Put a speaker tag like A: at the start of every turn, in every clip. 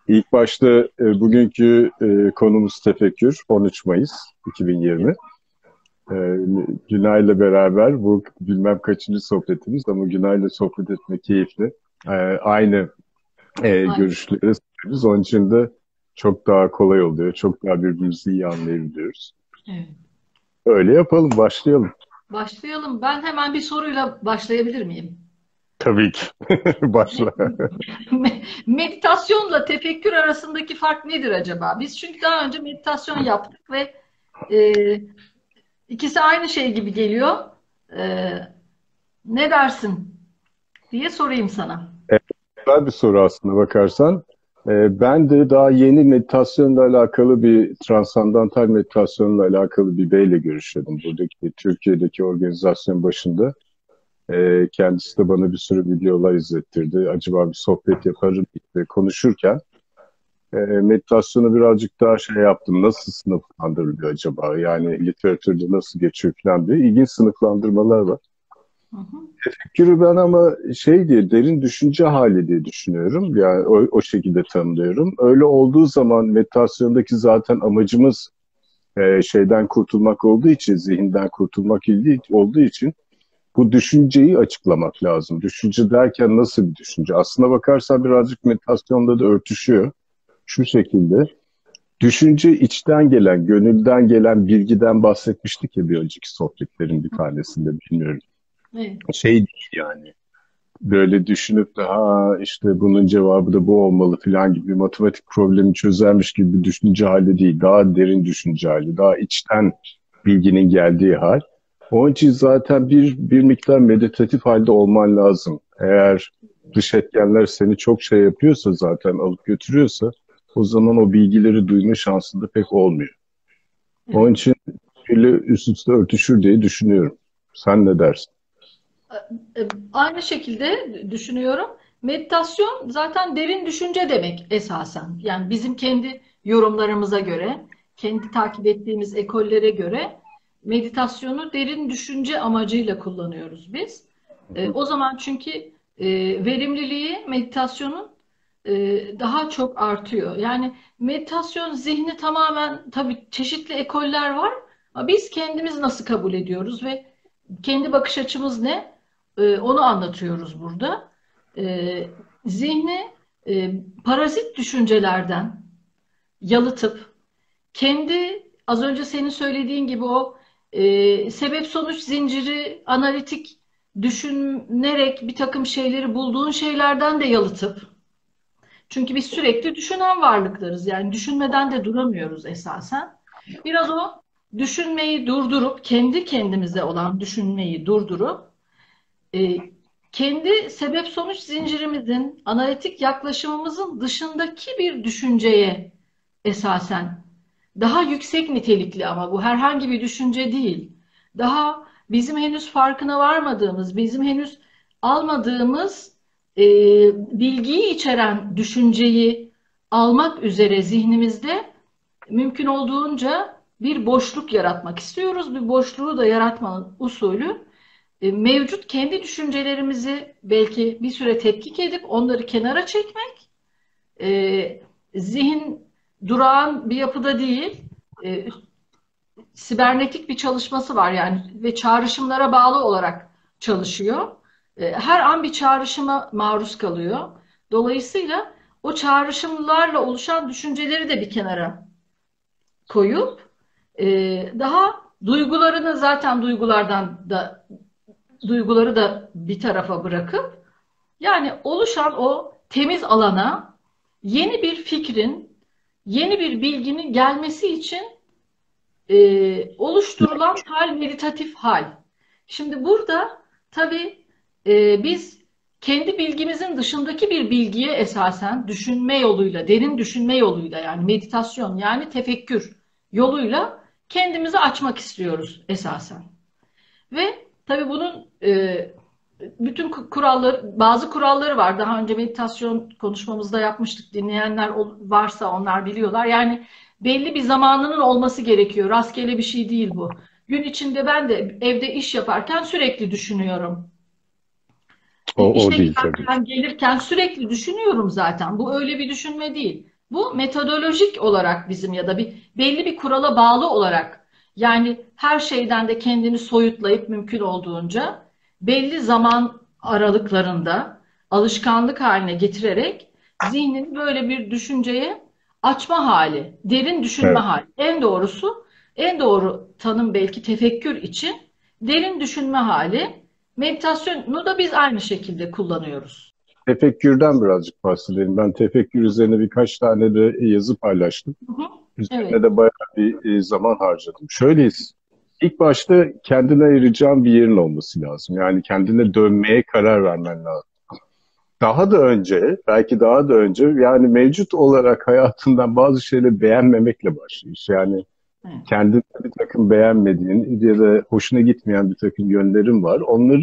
A: İlk başta bugünkü konumuz tefekkür, 13 Mayıs 2020. E, Günay'la beraber bu bilmem kaçıncı sohbetimiz ama Günay'la sohbet etmek keyifli. Aynı
B: Aynen.
A: görüşlere sahibiz. Onun için de çok daha kolay oluyor. Çok daha birbirimizi iyi anlayabiliyoruz.
B: Evet.
A: Öyle yapalım, başlayalım.
B: Başlayalım. Ben hemen bir soruyla başlayabilir miyim?
A: Tabii ki. Başla.
B: Meditasyonla tefekkür arasındaki fark nedir acaba? Biz çünkü daha önce meditasyon yaptık ve e, ikisi aynı şey gibi geliyor. E, Ne dersin diye sorayım sana.
A: Güzel bir soru aslında bakarsan. Ben de daha yeni meditasyonla alakalı transandantal meditasyonla alakalı bir beyle görüşüyordum. Buradaki Türkiye'deki organizasyon başında. Kendisi de bana bir sürü videolar izlettirdi. Acaba bir sohbet yaparım diye konuşurken meditasyonu birazcık daha şey yaptım. Nasıl sınıflandırılıyor acaba? Yani literatürde nasıl geçiyor falan diye. İlginç sınıflandırmalar var.
B: Hı hı.
A: Fikri ben ama şey diye derin düşünce hali diye düşünüyorum. Yani o şekilde tanımlıyorum. Öyle olduğu zaman meditasyondaki zaten amacımız şeyden kurtulmak olduğu için, zihinden kurtulmak olduğu için bu düşünceyi açıklamak lazım. Düşünce derken nasıl bir düşünce? Aslına bakarsan birazcık meditasyonda da örtüşüyor. Şu şekilde. Düşünce içten gelen, gönülden gelen bilgiden bahsetmiştik ya bir önceki sohbetlerin bir tanesinde bilmiyorum.
B: Evet.
A: Şey değil yani. Böyle düşünüp de ha işte bunun cevabı da bu olmalı falan gibi bir matematik problemi çözermiş gibi bir düşünce hali değil. Daha derin düşünce hali, daha içten bilginin geldiği hal. Onun için zaten bir miktar meditatif halde olman lazım. Eğer dış etkenler seni çok şey yapıyorsa zaten alıp götürüyorsa o zaman o bilgileri duyma şansın da pek olmuyor.
B: Evet.
A: Onun için böyle üst üste örtüşür diye düşünüyorum. Sen ne dersin?
B: Aynı şekilde düşünüyorum. Meditasyon zaten derin düşünce demek esasen. Yani bizim kendi yorumlarımıza göre, kendi takip ettiğimiz ekollere göre meditasyonu derin düşünce amacıyla kullanıyoruz biz. O zaman çünkü verimliliği meditasyonun daha çok artıyor. Yani meditasyon zihni tamamen tabii çeşitli ekoller var ama biz kendimiz nasıl kabul ediyoruz ve kendi bakış açımız ne? Onu anlatıyoruz burada. Zihni parazit düşüncelerden yalıtıp kendi az önce senin söylediğin gibi o sebep sonuç zinciri analitik düşünerek bir takım şeyleri bulduğun şeylerden de yalıtıp çünkü biz sürekli düşünen varlıklarız yani düşünmeden de duramıyoruz esasen. Biraz o düşünmeyi durdurup kendi kendimize olan düşünmeyi durdurup e, kendi sebep sonuç zincirimizin, analitik yaklaşımımızın dışındaki bir düşünceye esasen daha yüksek nitelikli ama bu herhangi bir düşünce değil. Daha bizim henüz farkına varmadığımız, bizim henüz almadığımız e, bilgiyi içeren düşünceyi almak üzere zihnimizde mümkün olduğunca bir boşluk yaratmak istiyoruz. Bir boşluğu da yaratmanın usulü mevcut kendi düşüncelerimizi belki bir süre tetkik edip onları kenara çekmek. Zihin durağan bir yapıda değil, e, sibernetik bir çalışması var yani ve çağrışımlara bağlı olarak çalışıyor. Her an bir çağrışıma maruz kalıyor. Dolayısıyla o çağrışımlarla oluşan düşünceleri de bir kenara koyup daha duygularını zaten duyguları da bir tarafa bırakıp yani oluşan o temiz alana yeni bir fikrin, yeni bir bilginin gelmesi için oluşturulan hal meditatif hal. Şimdi burada tabii biz kendi bilgimizin dışındaki bir bilgiye esasen düşünme yoluyla, derin düşünme yoluyla yani meditasyon yani tefekkür yoluyla kendimizi açmak istiyoruz esasen. Ve tabii bunun bütün kuralları, bazı kuralları var. Daha önce meditasyon konuşmamızda yapmıştık. Dinleyenler varsa onlar biliyorlar. Yani belli bir zamanının olması gerekiyor. Rastgele bir şey değil bu. Gün içinde ben de evde iş yaparken sürekli düşünüyorum.
A: O
B: İşe
A: değil tabii.
B: giderken, gelirken sürekli düşünüyorum zaten. Bu öyle bir düşünme değil. Bu metodolojik olarak bizim ya da belli bir kurala bağlı olarak, yani her şeyden de kendini soyutlayıp mümkün olduğunca belli zaman aralıklarında alışkanlık haline getirerek zihnini böyle bir düşünceye açma hali, derin düşünme
A: Evet.
B: hali. En doğrusu, en doğru tanım belki tefekkür için derin düşünme hali. Meditasyonu da biz aynı şekilde kullanıyoruz.
A: Tefekkürden birazcık bahsedelim. Ben tefekkür üzerine birkaç tane de yazı paylaştım.
B: Hı hı.
A: Üzerine
B: Evet,
A: de bayağı bir zaman harcadım. Şöyleyiz. İlk başta kendine ayıracağın bir yerin olması lazım. Yani kendine dönmeye karar vermen lazım. Daha da önce, belki daha da önce yani mevcut olarak hayatından bazı şeyleri beğenmemekle başlıyor. Yani
B: evet,
A: kendinde bir takım beğenmediğin ya da hoşuna gitmeyen bir takım yönlerin var.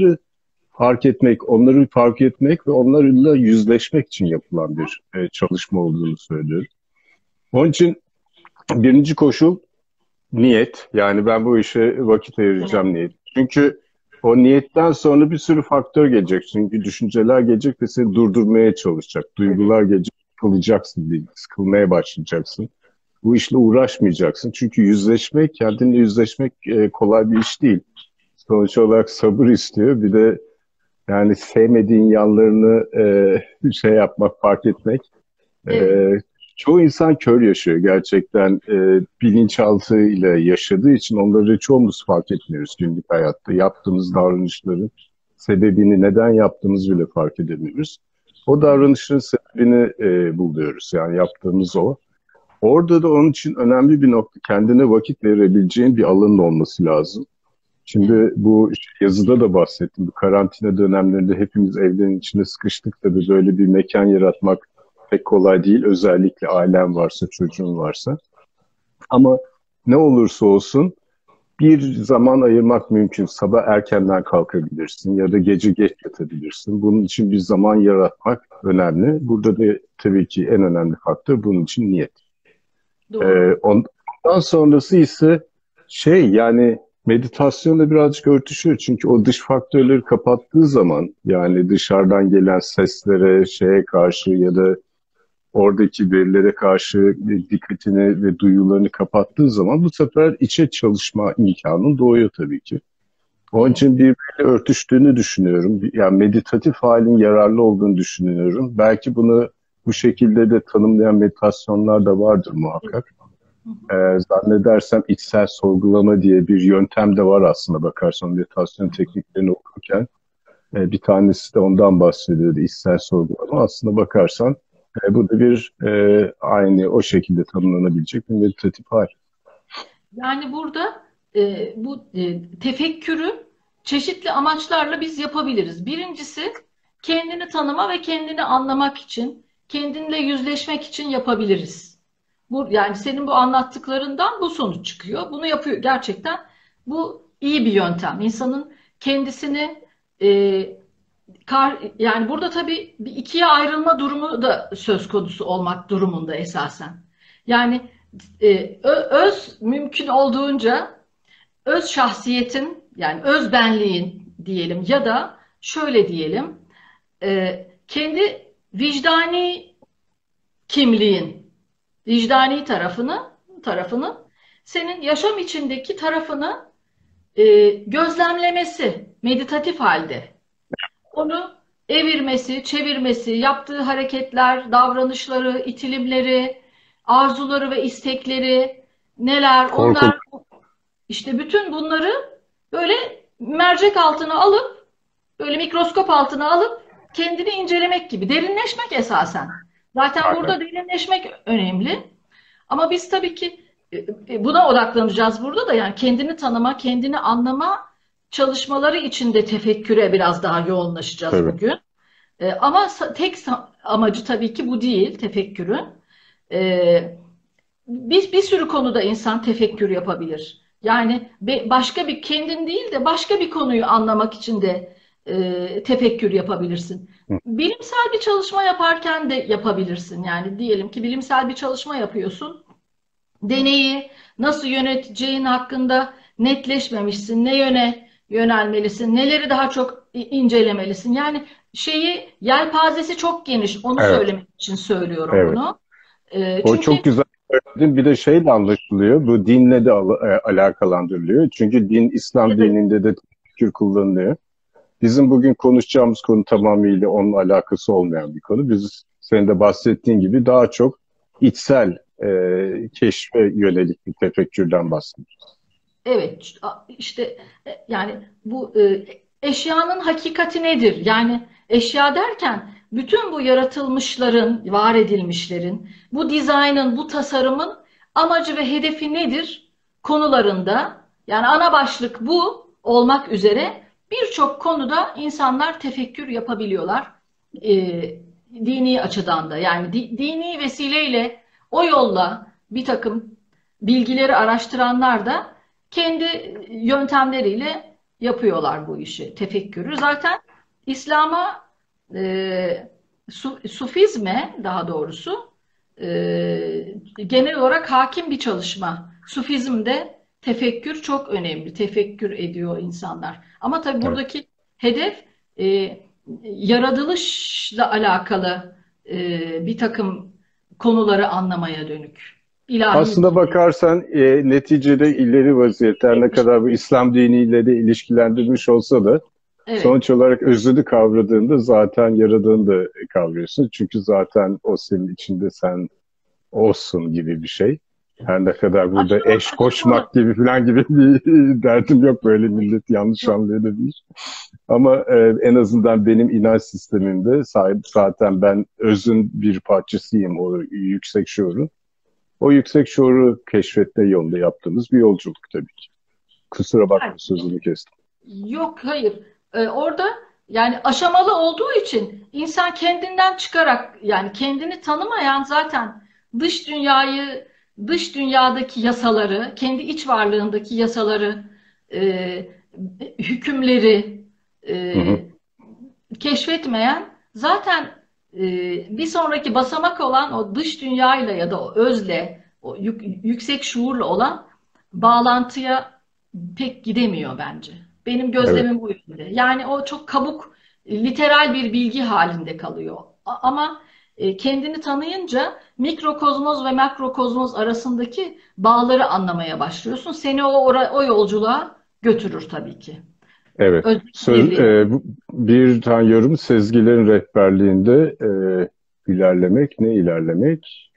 A: Onları fark etmek ve onlarla yüzleşmek için yapılan bir çalışma olduğunu söylüyorum. Onun için birinci koşul niyet. Yani ben bu işe vakit ayıracağım
B: önemli.
A: niyet. Çünkü o niyetten sonra bir sürü faktör gelecek. Çünkü düşünceler gelecek ve seni durdurmaya çalışacak.
B: Evet.
A: Duygular gelecek, sıkılacaksın değil, sıkılmaya başlayacaksın. Bu işle uğraşmayacaksın. Çünkü yüzleşmek, kendinle yüzleşmek kolay bir iş değil. Sonuç olarak sabır istiyor. Bir de yani sevmediğin yanlarını şey yapmak, fark etmek.
B: Evet.
A: E, Çoğu insan kör yaşıyor gerçekten. Bilinçaltı ile yaşadığı için onları çoğumuz fark etmiyoruz günlük hayatta. Yaptığımız davranışların sebebini, neden yaptığımızı bile fark edemiyoruz. O
B: Hı hı.
A: davranışın sebebini buluyoruz. Yani yaptığımız o. Orada da onun için önemli bir nokta, kendine vakit verebileceğin bir alanın olması lazım.
B: Evet.
A: Şimdi bu yazıda da bahsettim. Bu karantina dönemlerinde hepimiz evlerin içine sıkıştık. Tabii böyle bir mekan yaratmak pek kolay değil. Özellikle ailen varsa, çocuğun varsa. Ama ne olursa olsun bir zaman ayırmak mümkün. Sabah erkenden kalkabilirsin ya da gece geç yatabilirsin. Bunun için bir zaman yaratmak önemli. Burada da tabii ki en önemli faktör bunun için niyet.
B: Doğru.
A: Ondan sonrası ise yani meditasyonla birazcık örtüşüyor. Çünkü o dış faktörleri kapattığı zaman yani dışarıdan gelen seslere, şeye karşı ya da oradaki verilere karşı dikkatini ve duyularını kapattığı zaman bu sefer içe çalışma imkanı doğuyor tabii ki. Onun
B: Evet.
A: için birbiriyle örtüştüğünü düşünüyorum. Yani meditatif halin yararlı olduğunu düşünüyorum. Belki bunu bu şekilde de tanımlayan meditasyonlar da vardır
B: Evet.
A: muhakkak.
B: Hı hı.
A: Zannedersem içsel sorgulama diye bir yöntem de var aslında bakarsan meditasyon tekniklerini okurken. Bir tanesi de ondan bahsediyordu içsel sorgulama. Aslında bakarsan bu da aynı o şekilde tanımlanabilecek bir meditatif hal.
B: Yani burada bu tefekkürü çeşitli amaçlarla biz yapabiliriz. Birincisi kendini tanıma ve kendini anlamak için, kendinle yüzleşmek için yapabiliriz. Yani senin bu anlattıklarından bu sonuç çıkıyor. Bunu yapıyor. Gerçekten bu iyi bir yöntem. İnsanın kendisini e, yani burada tabii bir ikiye ayrılma durumu da söz konusu olmak durumunda esasen. Yani öz mümkün olduğunca öz şahsiyetin, yani öz benliğin diyelim ya da şöyle diyelim, kendi vicdani kimliğin, vicdani tarafının senin yaşam içindeki tarafını gözlemlemesi meditatif halde. Onu evirmesi, çevirmesi, yaptığı hareketler, davranışları, itilimleri, arzuları ve istekleri neler,
A: Korku.
B: onlar işte bütün bunları böyle mercek altına alıp, böyle mikroskop altına alıp kendini incelemek gibi, derinleşmek esasen. Zaten
A: Aynen.
B: burada derinleşmek önemli. Ama biz tabii ki buna odaklanacağız burada da, yani kendini tanıma, kendini anlama çalışmaları içinde tefekküre biraz daha yoğunlaşacağız
A: Tabii.
B: bugün. Ama tek amacı tabii ki bu değil tefekkürün. E, Biz bir sürü konuda insan tefekkür yapabilir. Yani başka bir kendin değil de başka bir konuyu anlamak için de tefekkür yapabilirsin.
A: Hı.
B: Bilimsel bir çalışma yaparken de yapabilirsin. Yani diyelim ki bilimsel bir çalışma yapıyorsun. Deneyi nasıl yöneteceğin hakkında netleşmemişsin. Ne yöne yönelmelisin? Neleri daha çok incelemelisin? Yani yelpazesi çok geniş. Onu
A: Evet.
B: söylemek için söylüyorum
A: Evet.
B: bunu.
A: O
B: Çünkü
A: çok güzel söyledin. Bir de şeyle anlaşılıyor. Bu dinle de alakalandırılıyor. Çünkü din, İslam
B: evet,
A: dininde de tefekkür kullanılıyor. Bizim bugün konuşacağımız konu tamamıyla onun alakası olmayan bir konu. Biz senin de bahsettiğin gibi daha çok içsel keşfe yönelik bir tefekkürden bahsediyoruz.
B: evet, işte yani bu eşyanın hakikati nedir? Yani eşya derken bütün bu yaratılmışların, var edilmişlerin, bu dizaynın, bu tasarımın amacı ve hedefi nedir konularında, yani ana başlık bu olmak üzere birçok konuda insanlar tefekkür yapabiliyorlar. Dini açıdan da, yani dini vesileyle o yolla bir takım bilgileri araştıranlar da kendi yöntemleriyle yapıyorlar bu işi, tefekkürü. Zaten İslam'a, Sufizme daha doğrusu genel olarak hakim bir çalışma. Sufizmde tefekkür çok önemli. Tefekkür ediyor insanlar. Ama tabii
A: Evet.
B: buradaki hedef e, yaratılışla alakalı bir takım konuları anlamaya dönük. İlahi
A: Aslında bakarsan neticede ileri vaziyetler ne kadar bu İslam diniyle de ilişkilendirmiş olsa da
B: evet,
A: sonuç olarak özünü kavradığında zaten yaradığını da kavruyorsun. Çünkü zaten o senin içinde sen olsun gibi bir şey. Her ne kadar burada eş
B: aşamalı.
A: koşmak gibi falan gibi bir derdim yok, böyle millet yanlış
B: Yok.
A: anlayabilir. Ama en azından benim inanç sistemimde zaten ben özün bir parçasıyım, o yüksek şuurun. O yüksek şuuru keşfetme yolunda yaptığımız bir yolculuk tabii ki. Kusura bakma,
B: Yani,
A: sözünü kestim.
B: yok, hayır. Orada yani aşamalı olduğu için insan kendinden çıkarak, yani kendini tanımayan zaten dış dünyayı, dış dünyadaki yasaları, kendi iç varlığındaki yasaları, e, hükümleri
A: Hı hı.
B: e, keşfetmeyen zaten bir sonraki basamak olan o dış dünyayla ya da o özle, o yüksek şuurla olan bağlantıya pek gidemiyor bence. Benim
A: Evet,
B: gözlemim bu yönde. Yani o çok kabuk, literal bir bilgi halinde kalıyor. Ama kendini tanıyınca mikrokozmoz ve makrokozmoz arasındaki bağları anlamaya başlıyorsun. Seni o yolculuğa götürür tabii ki.
A: evet.
B: Öz birliğe.
A: Bir tane yorum, sezgilerin rehberliğinde ilerlemek, ne ilerlemek?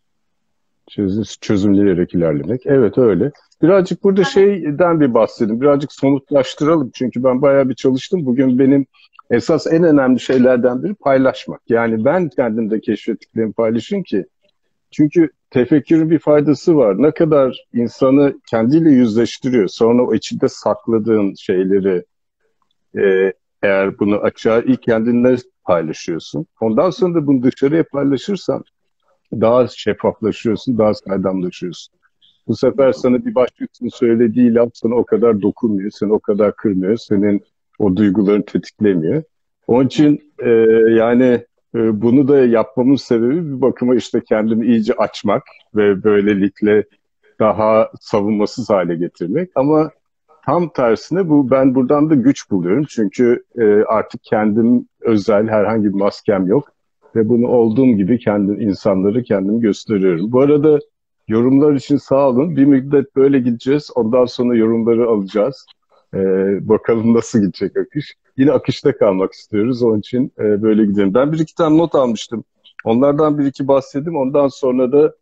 A: Çözümleyerek ilerlemek. Evet, öyle. Birazcık burada şeyden bir bahsedeyim. Birazcık somutlaştıralım. Çünkü ben bayağı bir çalıştım. Bugün benim esas en önemli şeylerden biri paylaşmak. Yani ben kendimde keşfettiklerimi paylaşayım ki. Çünkü tefekkürün bir faydası var. Ne kadar insanı kendiyle yüzleştiriyor. Sonra o içinde sakladığın şeyleri, e, eğer bunu açığa ilk kendinle paylaşıyorsun. Ondan sonra da bunu dışarıya paylaşırsan daha şeffaflaşıyorsun, daha saydamlaşıyorsun. Bu sefer sana bir başkasının söylediği laf sana o kadar dokunmuyor, seni o kadar kırmıyor, senin o duygularını tetiklemiyor. Onun için yani bunu da yapmamın sebebi bir bakıma işte kendimi iyice açmak ve böylelikle daha savunmasız hale getirmek. Ama tam tersine ben buradan da güç buluyorum. Çünkü artık kendim özel herhangi bir maskem yok. Ve bunu olduğum gibi insanları kendimi gösteriyorum. Bu arada yorumlar için sağ olun. Bir müddet böyle gideceğiz. Ondan sonra yorumları alacağız. Bakalım nasıl gidecek akış. Yine akışta kalmak istiyoruz. Onun için böyle gidelim. Ben bir iki tane not almıştım. Onlardan bir iki bahsedeyim. Ondan sonra da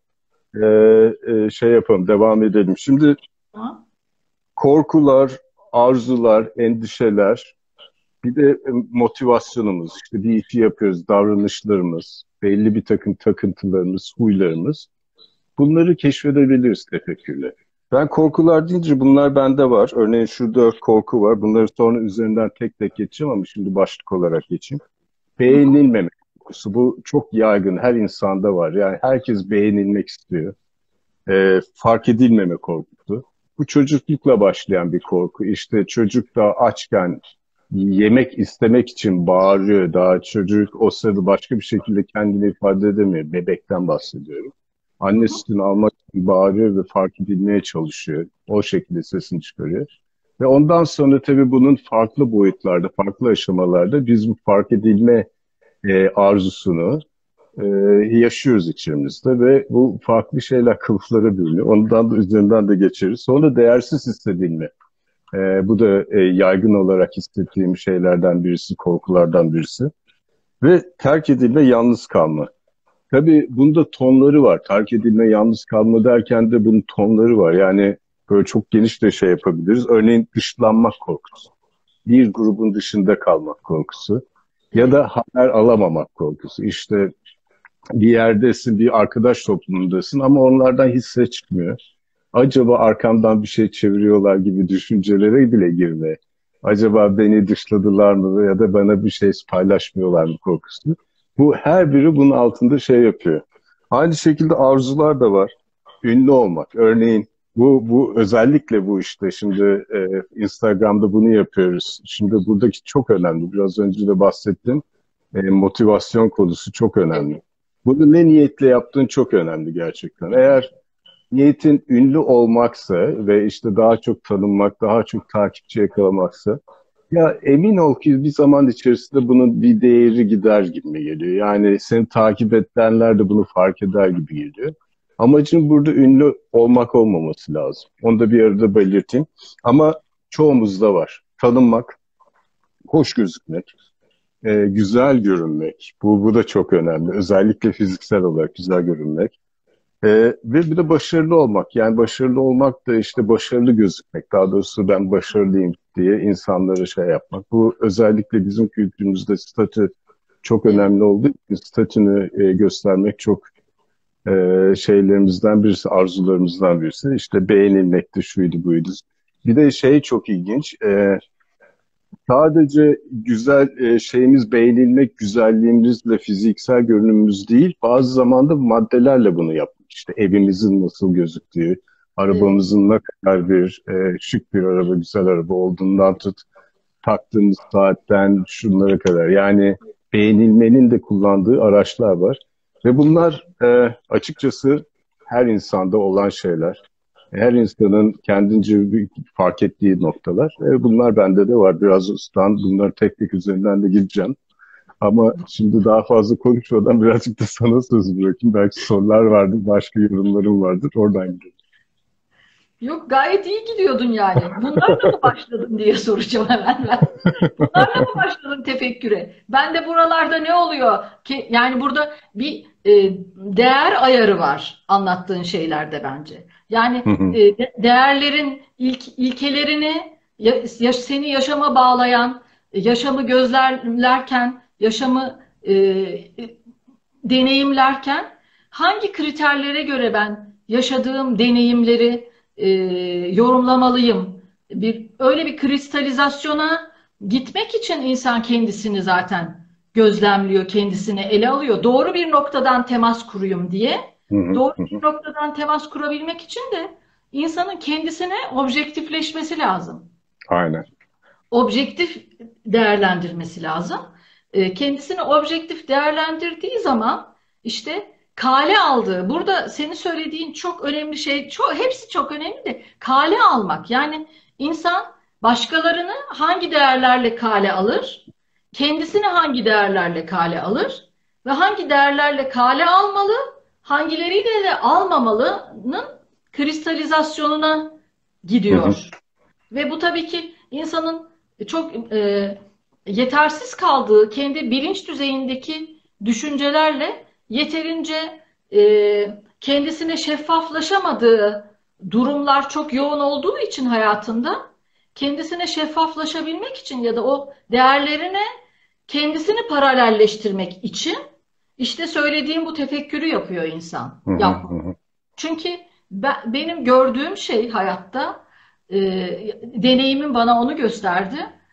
A: şey yapalım, devam edelim. Şimdi
B: Ha?
A: korkular, arzular, endişeler, bir de motivasyonumuz, işte bir işi yapıyoruz, davranışlarımız, belli bir takım takıntılarımız, huylarımız. Bunları keşfedebiliriz tefekkürle. Ben korkular deyince bunlar bende var. Örneğin şu dört korku var. Bunları sonra üzerinden tek tek geçeceğim ama şimdi başlık olarak geçeyim.
B: Hı hı.
A: Beğenilmemek korkusu. Bu çok yaygın. Her insanda var. Yani herkes beğenilmek istiyor. Fark edilmeme korkusu. Bu çocuklukla başlayan bir korku. İşte çocuk da açken yemek istemek için bağırıyor. Daha çocuk o sırada başka bir şekilde kendini ifade edemiyor. Bebekten bahsediyorum.
B: Hı
A: Anne
B: hı.
A: sütünü almak için bağırıyor ve fark edilmeye çalışıyor. O şekilde sesini çıkarıyor. Ve ondan sonra tabii bunun farklı boyutlarda, farklı aşamalarda biz bu fark edilme arzusunu e, yaşıyoruz içimizde ve bu farklı şeyler kılıflara bürünüyor. Ondan da üzerinden de geçeriz. Sonra değersiz hissedilme. Bu da yaygın olarak hissettiğim şeylerden birisi, korkulardan birisi. Ve terk edilme, yalnız kalma. Tabii bunda tonları var. Terk edilme, yalnız kalma derken de bunun tonları var. Yani böyle çok geniş de şey yapabiliriz. Örneğin dışlanmak korkusu. Bir grubun dışında kalmak korkusu. Ya
B: Evet.
A: da haber alamamak korkusu. İşte bir yerdesin, bir arkadaş toplumundasın ama onlardan hiç ses çıkmıyor. Acaba arkamdan bir şey çeviriyorlar gibi düşüncelere bile girme. Acaba beni dışladılar mı ya da bana bir şey paylaşmıyorlar mı korkusu. Bu her biri bunun altında şey yapıyor. Aynı şekilde arzular da var. Ünlü olmak. Örneğin bu özellikle bu işte şimdi Instagram'da bunu yapıyoruz. Şimdi buradaki çok önemli. Biraz önce de bahsettim. Motivasyon konusu çok
B: Evet.
A: önemli. Bunu ne niyetle yaptığın çok önemli gerçekten. Eğer niyetin ünlü olmaksa ve işte daha çok tanınmak, daha çok takipçi yakalamaksa ya emin ol ki bir zaman içerisinde bunun bir değeri gider gibi geliyor. Yani seni takip edenler de bunu fark eder gibi geliyor. Amacın burada ünlü olmak olmaması lazım. Onu da bir arada belirteyim. Ama çoğumuzda var. Tanınmak, hoş gözükmek, güzel görünmek. Bu da çok önemli. Özellikle fiziksel olarak güzel görünmek. Ve bir de başarılı olmak. Yani başarılı olmak da işte başarılı gözükmek. Daha doğrusu ben başarılıyım diye insanlara şey yapmak. Bu özellikle bizim kültürümüzde statü çok
B: Evet.
A: önemli olduğu için statünü göstermek çok şeylerimizden birisi, arzularımızdan birisi. İşte beğenilmekti, şuydu buydu. Bir de şey çok ilginç. Sadece güzel şeyimiz beğenilmek, güzelliğimizle fiziksel görünümümüz değil, bazı zamanda maddelerle bunu yapmak. İşte evimizin nasıl gözüktüğü,
B: Evet.
A: arabamızın ne kadar bir şık bir araba, güzel araba olduğundan tut, taktığımız saatten şunlara kadar. Yani beğenilmenin de kullandığı araçlar var. Ve bunlar açıkçası her insanda olan şeyler. Her insanın kendince bir fark ettiği noktalar. Bunlar bende de var. Biraz ustan. Bunları tek tek üzerinden de gideceğim. Ama şimdi daha fazla konuşmadan birazcık da sana söz bırakayım. Belki sorular vardır, başka yorumlarım vardır. Oradan gidelim.
B: Yok, gayet iyi gidiyordun yani. Bunlarla mı başladın diye soracağım hemen ben. Bunlarla mı başladın tefekküre? Ben de buralarda ne oluyor ki? Yani burada bir değer ayarı var anlattığın şeylerde bence. Yani değerlerin ilkelerini seni yaşama bağlayan, yaşamı gözlemlerken, yaşamı deneyimlerken hangi kriterlere göre ben yaşadığım deneyimleri yorumlamalıyım? Öyle bir kristalizasyona gitmek için insan kendisini zaten gözlemliyor, kendisini ele alıyor. Doğru bir noktadan temas kuruyum diye. Doğru bir noktadan temas kurabilmek için de insanın kendisine objektifleşmesi lazım.
A: Aynen.
B: Objektif değerlendirmesi lazım. Kendisini objektif değerlendirdiği zaman işte kale aldığı, burada senin söylediğin çok önemli şey, hepsi çok önemli de kale almak. Yani insan başkalarını hangi değerlerle kale alır, kendisini hangi değerlerle kale alır ve hangi değerlerle kale almalı, hangileriyle de almamalının kristalizasyonuna gidiyor. Ve bu tabii ki insanın çok yetersiz kaldığı kendi bilinç düzeyindeki düşüncelerle yeterince kendisine şeffaflaşamadığı durumlar çok yoğun olduğu için hayatında kendisine şeffaflaşabilmek için ya da o değerlerine kendisini paralelleştirmek için işte söylediğim bu tefekkürü yapıyor insan. Çünkü benim gördüğüm şey hayatta e, deneyimim bana onu gösterdi.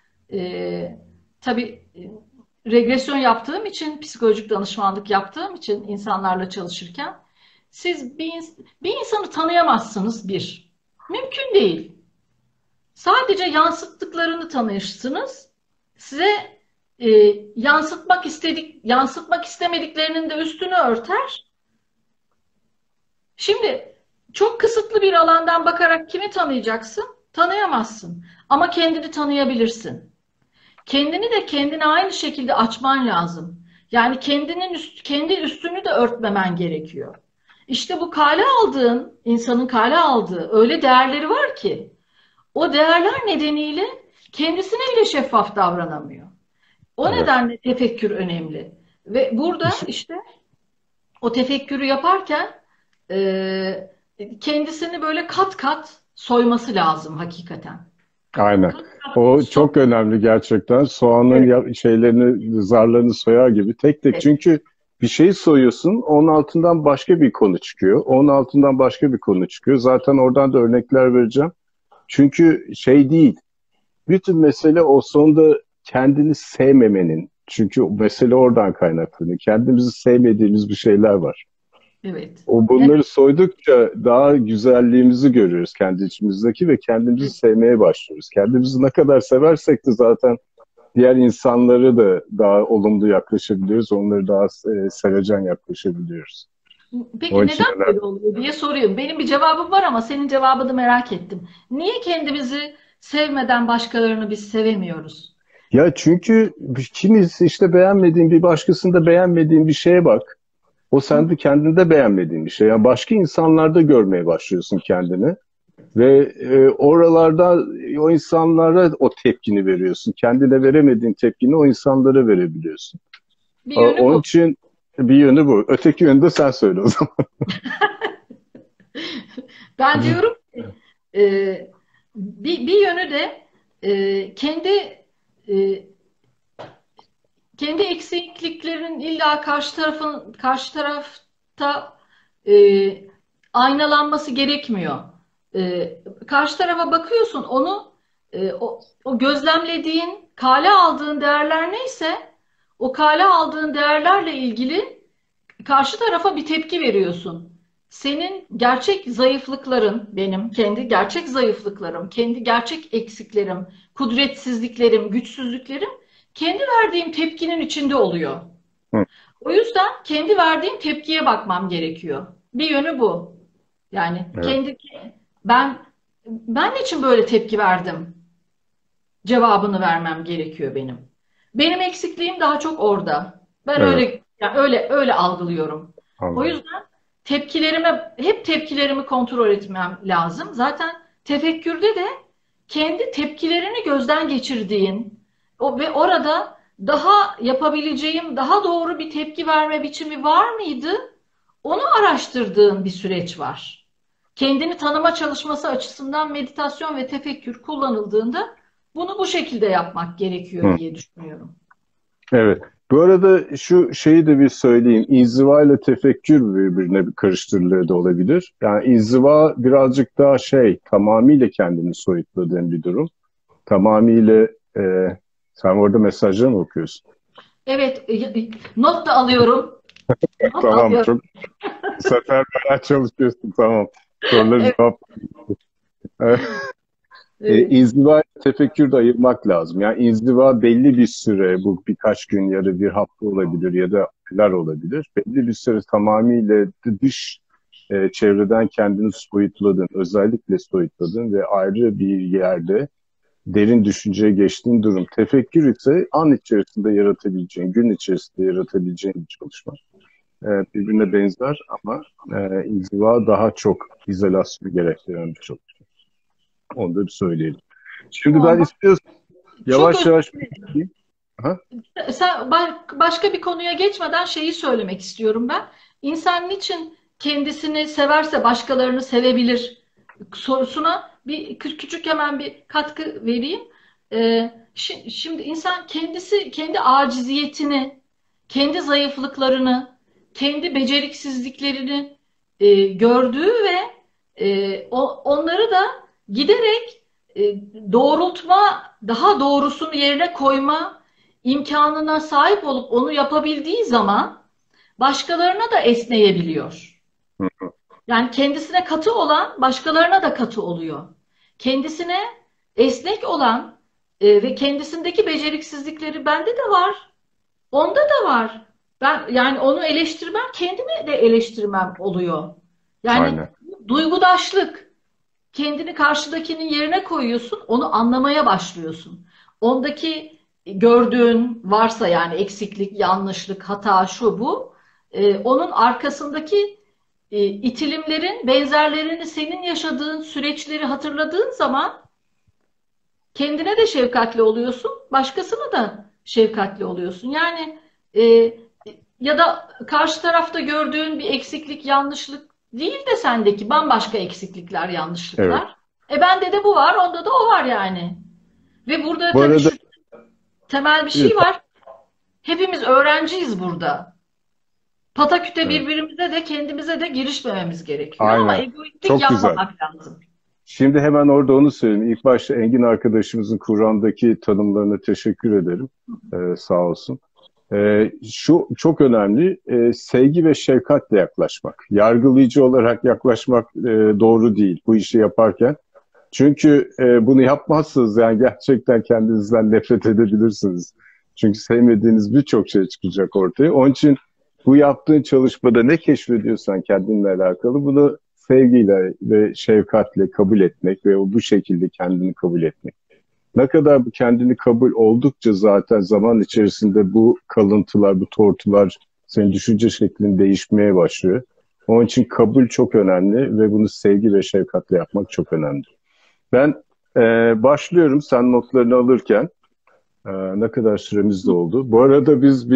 B: Tabii regresyon yaptığım için, psikolojik danışmanlık yaptığım için insanlarla çalışırken siz bir insanı tanıyamazsınız bir. Mümkün değil. Sadece yansıttıklarını tanırsınız. Size e, yansıtmak istemediklerinin de üstünü örter. Şimdi çok kısıtlı bir alandan bakarak kimi tanıyacaksın? Tanıyamazsın. Ama kendini tanıyabilirsin. Kendini de kendine aynı şekilde açman lazım. Yani kendi üstünü de örtmemen gerekiyor. İşte bu kale aldığın, insanın kale aldığı öyle değerleri var ki o değerler nedeniyle kendisine bile şeffaf davranamıyor. O
A: Evet.
B: nedenle tefekkür önemli. Ve burada
A: İş-
B: işte o tefekkürü yaparken kendisini böyle kat kat soyması lazım hakikaten.
A: Aynen.
B: Kat kat
A: O çok önemli gerçekten. Soğanın
B: evet,
A: şeylerini, zarlarını soyar gibi tek tek.
B: evet,
A: Çünkü bir şey soyuyorsun, onun altından başka bir konu çıkıyor. Onun altından başka bir konu çıkıyor. Zaten oradan da örnekler vereceğim. Çünkü şey değil. Bütün mesele o sonunda kendini sevmemenin. Çünkü mesele oradan kaynaklanıyor. Kendimizi sevmediğimiz bir şeyler var.
B: evet.
A: O bunları soydukça daha güzelliğimizi görüyoruz kendi içimizdeki ve kendimizi
B: Evet.
A: sevmeye başlıyoruz. Kendimizi ne kadar seversek de zaten diğer insanları da daha olumlu yaklaşabiliyoruz. Onları daha sevecen yaklaşabiliyoruz. Onun
B: Peki
A: için
B: neden
A: önemli.
B: böyle oluyor diye soruyorum. Benim bir cevabım var ama senin cevabını merak ettim. Niye kendimizi sevmeden başkalarını biz sevemiyoruz?
A: Ya çünkü kimiz işte beğenmediğin bir başkasında beğenmediğin bir şeye bak. O
B: Hı,
A: sende kendinde beğenmediğin bir şey. Yani başka insanlarda görmeye başlıyorsun kendini. Ve oralarda o insanlara o tepkini veriyorsun. Kendine veremediğin tepkini o insanlara verebiliyorsun.
B: bir yönü
A: Onun
B: bu.
A: için bir yönü bu. Öteki yönü de sen söyle o zaman.
B: Ben diyorum ki bir yönü de kendi e, kendi eksikliklerin illa karşı tarafta e, aynalanması gerekmiyor. Karşı tarafa bakıyorsun, o gözlemlediğin, kale aldığın değerler neyse, o kale aldığın değerlerle ilgili karşı tarafa bir tepki veriyorsun. Senin gerçek zayıflıkların, benim kendi gerçek zayıflıklarım, kendi gerçek eksiklerim, kudretsizliklerim, güçsüzlüklerim kendi verdiğim tepkinin içinde oluyor.
A: Hı,
B: O yüzden kendi verdiğim tepkiye bakmam gerekiyor. Bir yönü bu. Yani
A: evet,
B: ben ben niçin böyle tepki verdim? Cevabını vermem gerekiyor benim. Benim eksikliğim daha çok orada. Ben
A: evet,
B: öyle algılıyorum. O
A: anladım.
B: yüzden hep tepkilerimi kontrol etmem lazım. Zaten tefekkürde de kendi tepkilerini gözden geçirdiğin ve orada daha yapabileceğim, daha doğru bir tepki verme biçimi var mıydı? Onu araştırdığın bir süreç var. Kendini tanıma çalışması açısından meditasyon ve tefekkür kullanıldığında bunu bu şekilde yapmak gerekiyor
A: Hı,
B: diye düşünüyorum.
A: evet. Bu arada şu şeyi de bir söyleyeyim. İnziva ile tefekkür birbirine bir karıştırılığı da olabilir. Yani inziva birazcık daha tamamıyla kendini soyutladığın bir durum. Tamamıyla e, sen orada mesajları mı okuyorsun?
B: Evet, not da alıyorum. Not
A: Tamam,
B: alıyorum.
A: çok bu sefer bayağı çalışıyorsun, tamam. Soruları
B: Evet,
A: cevap.
B: evet,
A: İnziva ile tefekkür de ayırmak lazım. Yani inziva belli bir süre, bu birkaç gün ya da bir hafta olabilir ya da aylar olabilir. Belli bir süre tamamıyla dış çevreden kendini soyutladın, özellikle soyutladın ve ayrı bir yerde derin düşünceye geçtiğin durum. Tefekkür ise an içerisinde yaratabileceğin, gün içerisinde yaratabileceğin bir çalışma. Birbirine benzer ama inziva daha çok izolasyon gerektiren bir çalışma. Onu da bir söyleyelim. Şimdi ben
B: tamam.
A: istiyorsan
B: Çok
A: yavaş
B: özür
A: yavaş
B: dilerim.
A: biteyim. Aha,
B: Başka bir konuya geçmeden şeyi söylemek istiyorum ben. İnsan niçin kendisini severse başkalarını sevebilir sorusuna küçük hemen bir katkı vereyim. Şimdi insan kendi aciziyetini, kendi zayıflıklarını, kendi beceriksizliklerini gördüğü ve onları da giderek e, doğrultma, daha doğrusunu yerine koyma imkanına sahip olup onu yapabildiği zaman başkalarına da esneyebiliyor. Yani kendisine katı olan başkalarına da katı oluyor. Kendisine esnek olan ve kendisindeki beceriksizlikleri bende de var, onda da var. Ben yani onu eleştirmem, kendimi de eleştirmem oluyor. Yani
A: aynen.
B: duygudaşlık, kendini karşıdakinin yerine koyuyorsun, onu anlamaya başlıyorsun. Ondaki gördüğün varsa yani eksiklik, yanlışlık, hata, şu bu, onun arkasındaki itilimlerin benzerlerini senin yaşadığın süreçleri hatırladığın zaman kendine de şefkatli oluyorsun, başkasına da şefkatli oluyorsun. Yani e, ya da karşı tarafta gördüğün bir eksiklik, yanlışlık değil de sendeki bambaşka eksiklikler,
A: Evet.
B: yanlışlıklar. Bende de bu var, onda da o var yani. Ve burada
A: Bu
B: tabii
A: arada
B: şu temel bir şey var. Hepimiz öğrenciyiz burada. Pataküte
A: evet,
B: birbirimize de kendimize de girişmememiz gerekiyor ama
A: aynen.
B: egoistlik
A: Çok güzel.
B: yapmamak lazım.
A: Şimdi hemen orada onu söyleyeyim. İlk başta Engin arkadaşımızın Kur'an'daki tanımlarına teşekkür ederim. Sağ olsun. Şu çok önemli. Sevgi ve şefkatle yaklaşmak. Yargılayıcı olarak yaklaşmak doğru değil bu işi yaparken. Çünkü bunu yapmazsanız yani gerçekten kendinizden nefret edebilirsiniz. Çünkü sevmediğiniz birçok şey çıkacak ortaya. Onun için bu yaptığın çalışmada ne keşfediyorsan kendinle alakalı bunu sevgiyle ve şefkatle kabul etmek ve bu şekilde kendini kabul etmek. Ne kadar bu kendini kabul oldukça zaten zaman içerisinde bu kalıntılar, bu tortular senin düşünce şeklin değişmeye başlıyor. Onun için kabul çok önemli ve bunu sevgi ve şefkatle yapmak çok önemli. Ben başlıyorum sen notlarını alırken. Ne kadar süremiz de oldu. Bu arada biz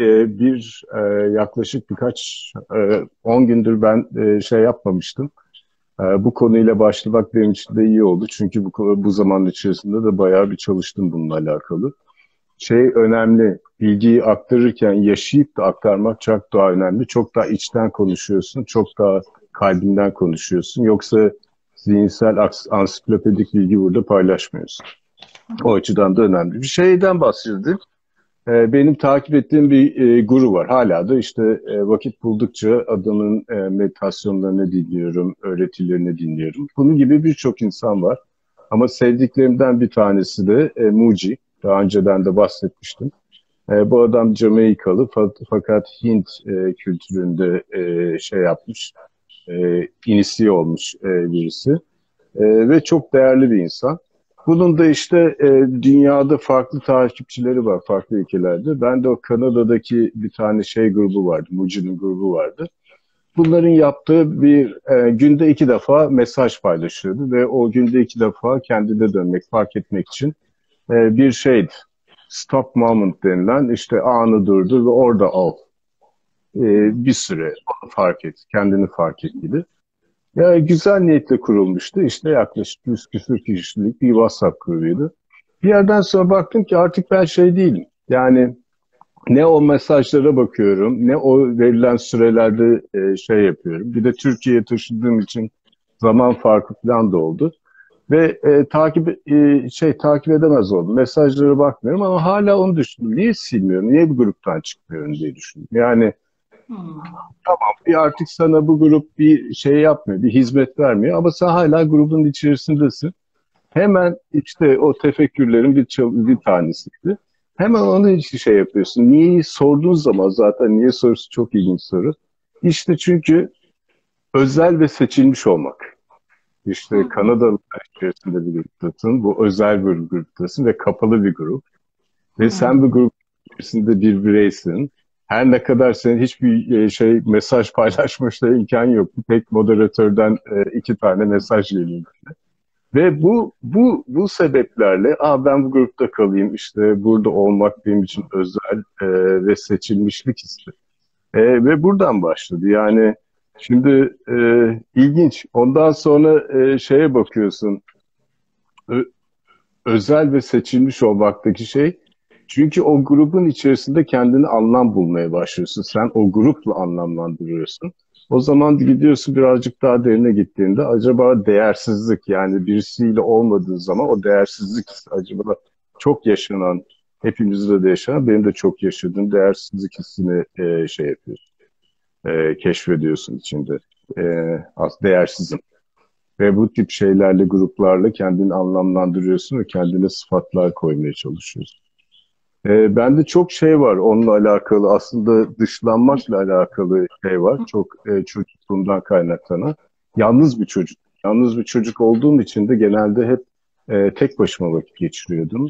A: yaklaşık birkaç 10 gündür ben şey yapmamıştım. Bu konuyla başlamak benim için de iyi oldu. Çünkü bu zaman içerisinde de bayağı bir çalıştım bununla alakalı. Şey önemli, bilgiyi aktarırken yaşayıp da aktarmak çok daha önemli. Çok daha içten konuşuyorsun, çok daha kalbinden konuşuyorsun. Yoksa zihinsel ansiklopedik bilgi burada paylaşmıyorsun. O açıdan da önemli. Bir şeyden bahsedeyim. Benim takip ettiğim bir guru var. Hala da işte vakit buldukça adamın meditasyonlarını dinliyorum, öğretilerini dinliyorum. Bunun gibi birçok insan var. Ama sevdiklerimden bir tanesi de Muji. Daha önceden de bahsetmiştim. Bu adam Jamaikalı fakat Hint kültüründe şey yapmış, inisiye olmuş birisi. Ve çok değerli bir insan. Bunun da işte dünyada farklı takipçileri var, farklı ülkelerde. Ben de o Kanada'daki bir tane şey grubu vardı, Muji'nin grubu vardı. Bunların yaptığı günde 2 defa mesaj paylaşıyordu ve o günde 2 defa kendine dönmek, fark etmek için bir şeydi. Stop moment denilen işte anı durdur ve orada ol. Bir süre fark et, kendini fark et gibi. Ya güzel niyetle kurulmuştu. İşte yaklaşık 100 küsur kişilik bir WhatsApp grubuydu. Bir yerden sonra baktım ki artık ben şey değilim. Yani ne o mesajlara bakıyorum, ne o verilen sürelerde şey yapıyorum. Bir de Türkiye'ye taşındığım için zaman farkı falan da oldu. Ve takip edemez oldum. Mesajlara bakmıyorum ama hala onu düşünüyorum. Niye silmiyorum? Niye bu gruptan çıkmıyorum diye düşünüyorum. Yani
B: Hmm.
A: bir artık sana bu grup bir şey yapmıyor, bir hizmet vermiyor ama sen hala grubun içerisindesin. Hemen işte o tefekkürlerin bir tanesiydi. Hemen onun için şey yapıyorsun. Niye sorduğun zaman zaten niye sorusu çok ilginç soru. İşte çünkü özel ve seçilmiş olmak. İşte
B: Hmm.
A: Kanadalılar içerisinde bir gruptasın. Bu özel bir gruptasın ve kapalı bir grup. Ve sen bu
B: Hmm.
A: grup içerisinde bir bireysin. Her ne kadar senin hiçbir mesaj paylaşmışla imkan yok. Tek moderatörden 2 tane mesaj geliyor. Ve bu sebeplerle ben bu grupta kalayım işte burada olmak benim için özel ve seçilmişlik hissi. Ve buradan başladı. Yani şimdi ilginç. Ondan sonra şeye bakıyorsun. Ö- Özel ve seçilmiş olmaktaki şey. Çünkü o grubun içerisinde kendini anlam bulmaya başlıyorsun. Sen o grupla anlamlandırıyorsun. O zaman gidiyorsun birazcık daha derine gittiğinde acaba değersizlik yani birisiyle olmadığı zaman o değersizlik hissi acaba çok yaşanan, hepimizde de yaşanan, benim de çok yaşadığım değersizlik hissini şey yapıyorsun, keşfediyorsun içinde. E, Değersizim. Ve bu tip şeylerle, gruplarla kendini anlamlandırıyorsun ve kendine sıfatlar koymaya çalışıyorsun. Bende çok şey var onunla alakalı. Aslında dışlanmakla alakalı şey var. Çok çocukluğumdan kaynaklanan. Yalnız bir çocuk. Yalnız bir çocuk olduğum için de genelde hep tek başıma vakit geçiriyordum.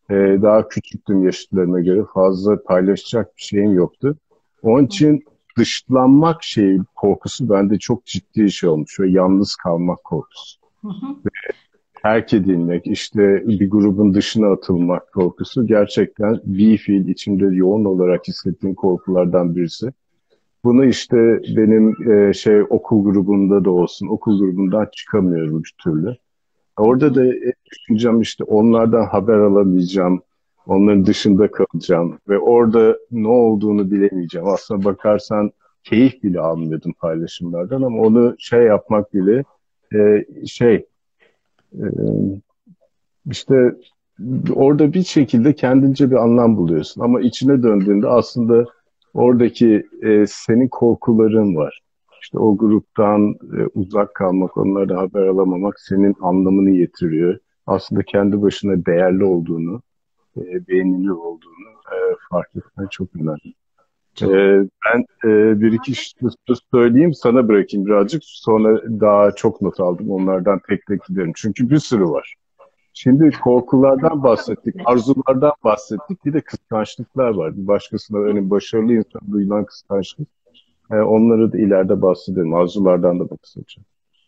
A: Daha küçüktüm yaşıtlarıma göre. Fazla paylaşacak bir şeyim yoktu. Onun için dışlanmak korkusu bende çok ciddi şey olmuş. Ve yalnız kalmak korkusu.
B: Hı hı.
A: Terk edilmek, işte bir grubun dışına atılmak korkusu gerçekten bir fiil içimde yoğun olarak hissettiğim korkulardan birisi. Bunu işte benim okul grubunda da olsun, okul grubundan çıkamıyorum bir türlü.
B: Hı
A: Orada
B: hı.
A: da düşüneceğim işte onlardan haber alamayacağım, onların dışında kalacağım ve orada ne olduğunu bilemeyeceğim. Aslına bakarsan keyif bile almıyordum paylaşımlardan ama onu yapmak bile e, şey e, işte orada bir şekilde kendince bir anlam buluyorsun. Ama içine döndüğünde aslında oradaki senin korkuların var. İşte o gruptan uzak kalmak, onlardan haber alamamak senin anlamını yitiriyor. Aslında kendi başına değerli olduğunu, beğenili olduğunu fark etmen çok önemli. E,
B: Çok.
A: Ben bir iki söz söyleyeyim, sana bırakayım birazcık. Sonra daha çok not aldım. Onlardan tek tek giderim. Çünkü bir sürü var. Şimdi korkulardan bahsettik, arzulardan bahsettik. Bir de kıskançlıklar var. Bir başkasına örneğin başarılı insan duyulan kıskançlık. Onları da ileride bahsedelim. Arzulardan da bahsedeceğim.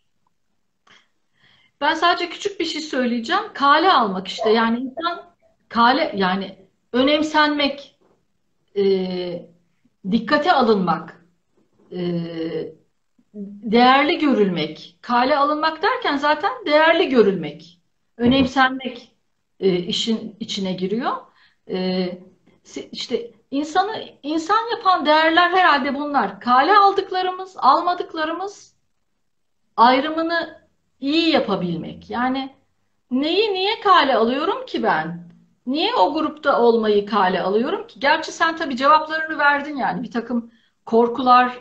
B: Ben sadece küçük bir şey söyleyeceğim. Kale almak işte. Yani insan kale yani önemsenmek, e, dikkate alınmak, e, değerli görülmek. Kale alınmak derken zaten değerli görülmek,
A: Hı hı,
B: önemsenmek işin içine giriyor. E, işte insanı insan yapan değerler herhalde bunlar. Kale aldıklarımız, almadıklarımız ayrımını iyi yapabilmek. Yani neyi niye kale alıyorum ki ben? Niye o grupta olmayı kale alıyorum ki? Gerçi sen tabii cevaplarını verdin yani bir takım korkular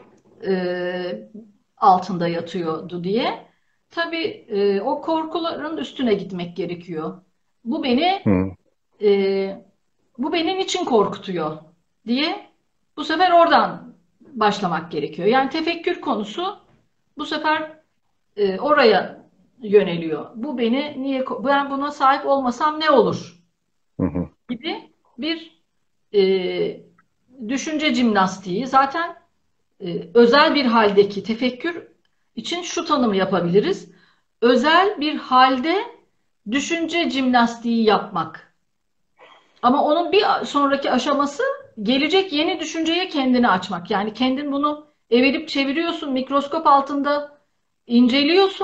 B: altında yatıyordu diye. Tabii o korkuların üstüne gitmek gerekiyor. Bu beni
A: hı
B: e, bu beni niçin korkutuyor diye bu sefer oradan başlamak gerekiyor. Yani tefekkür konusu bu sefer oraya yöneliyor. Bu beni niye ben buna sahip olmasam ne olur
A: hı, hı
B: gibi bir e, düşünce jimnastiği. Zaten özel bir haldeki tefekkür için şu tanımı yapabiliriz. Özel bir halde düşünce jimnastiği yapmak. Ama onun bir sonraki aşaması gelecek yeni düşünceye kendini açmak. Yani kendin bunu evirip çeviriyorsun, mikroskop altında inceliyorsun.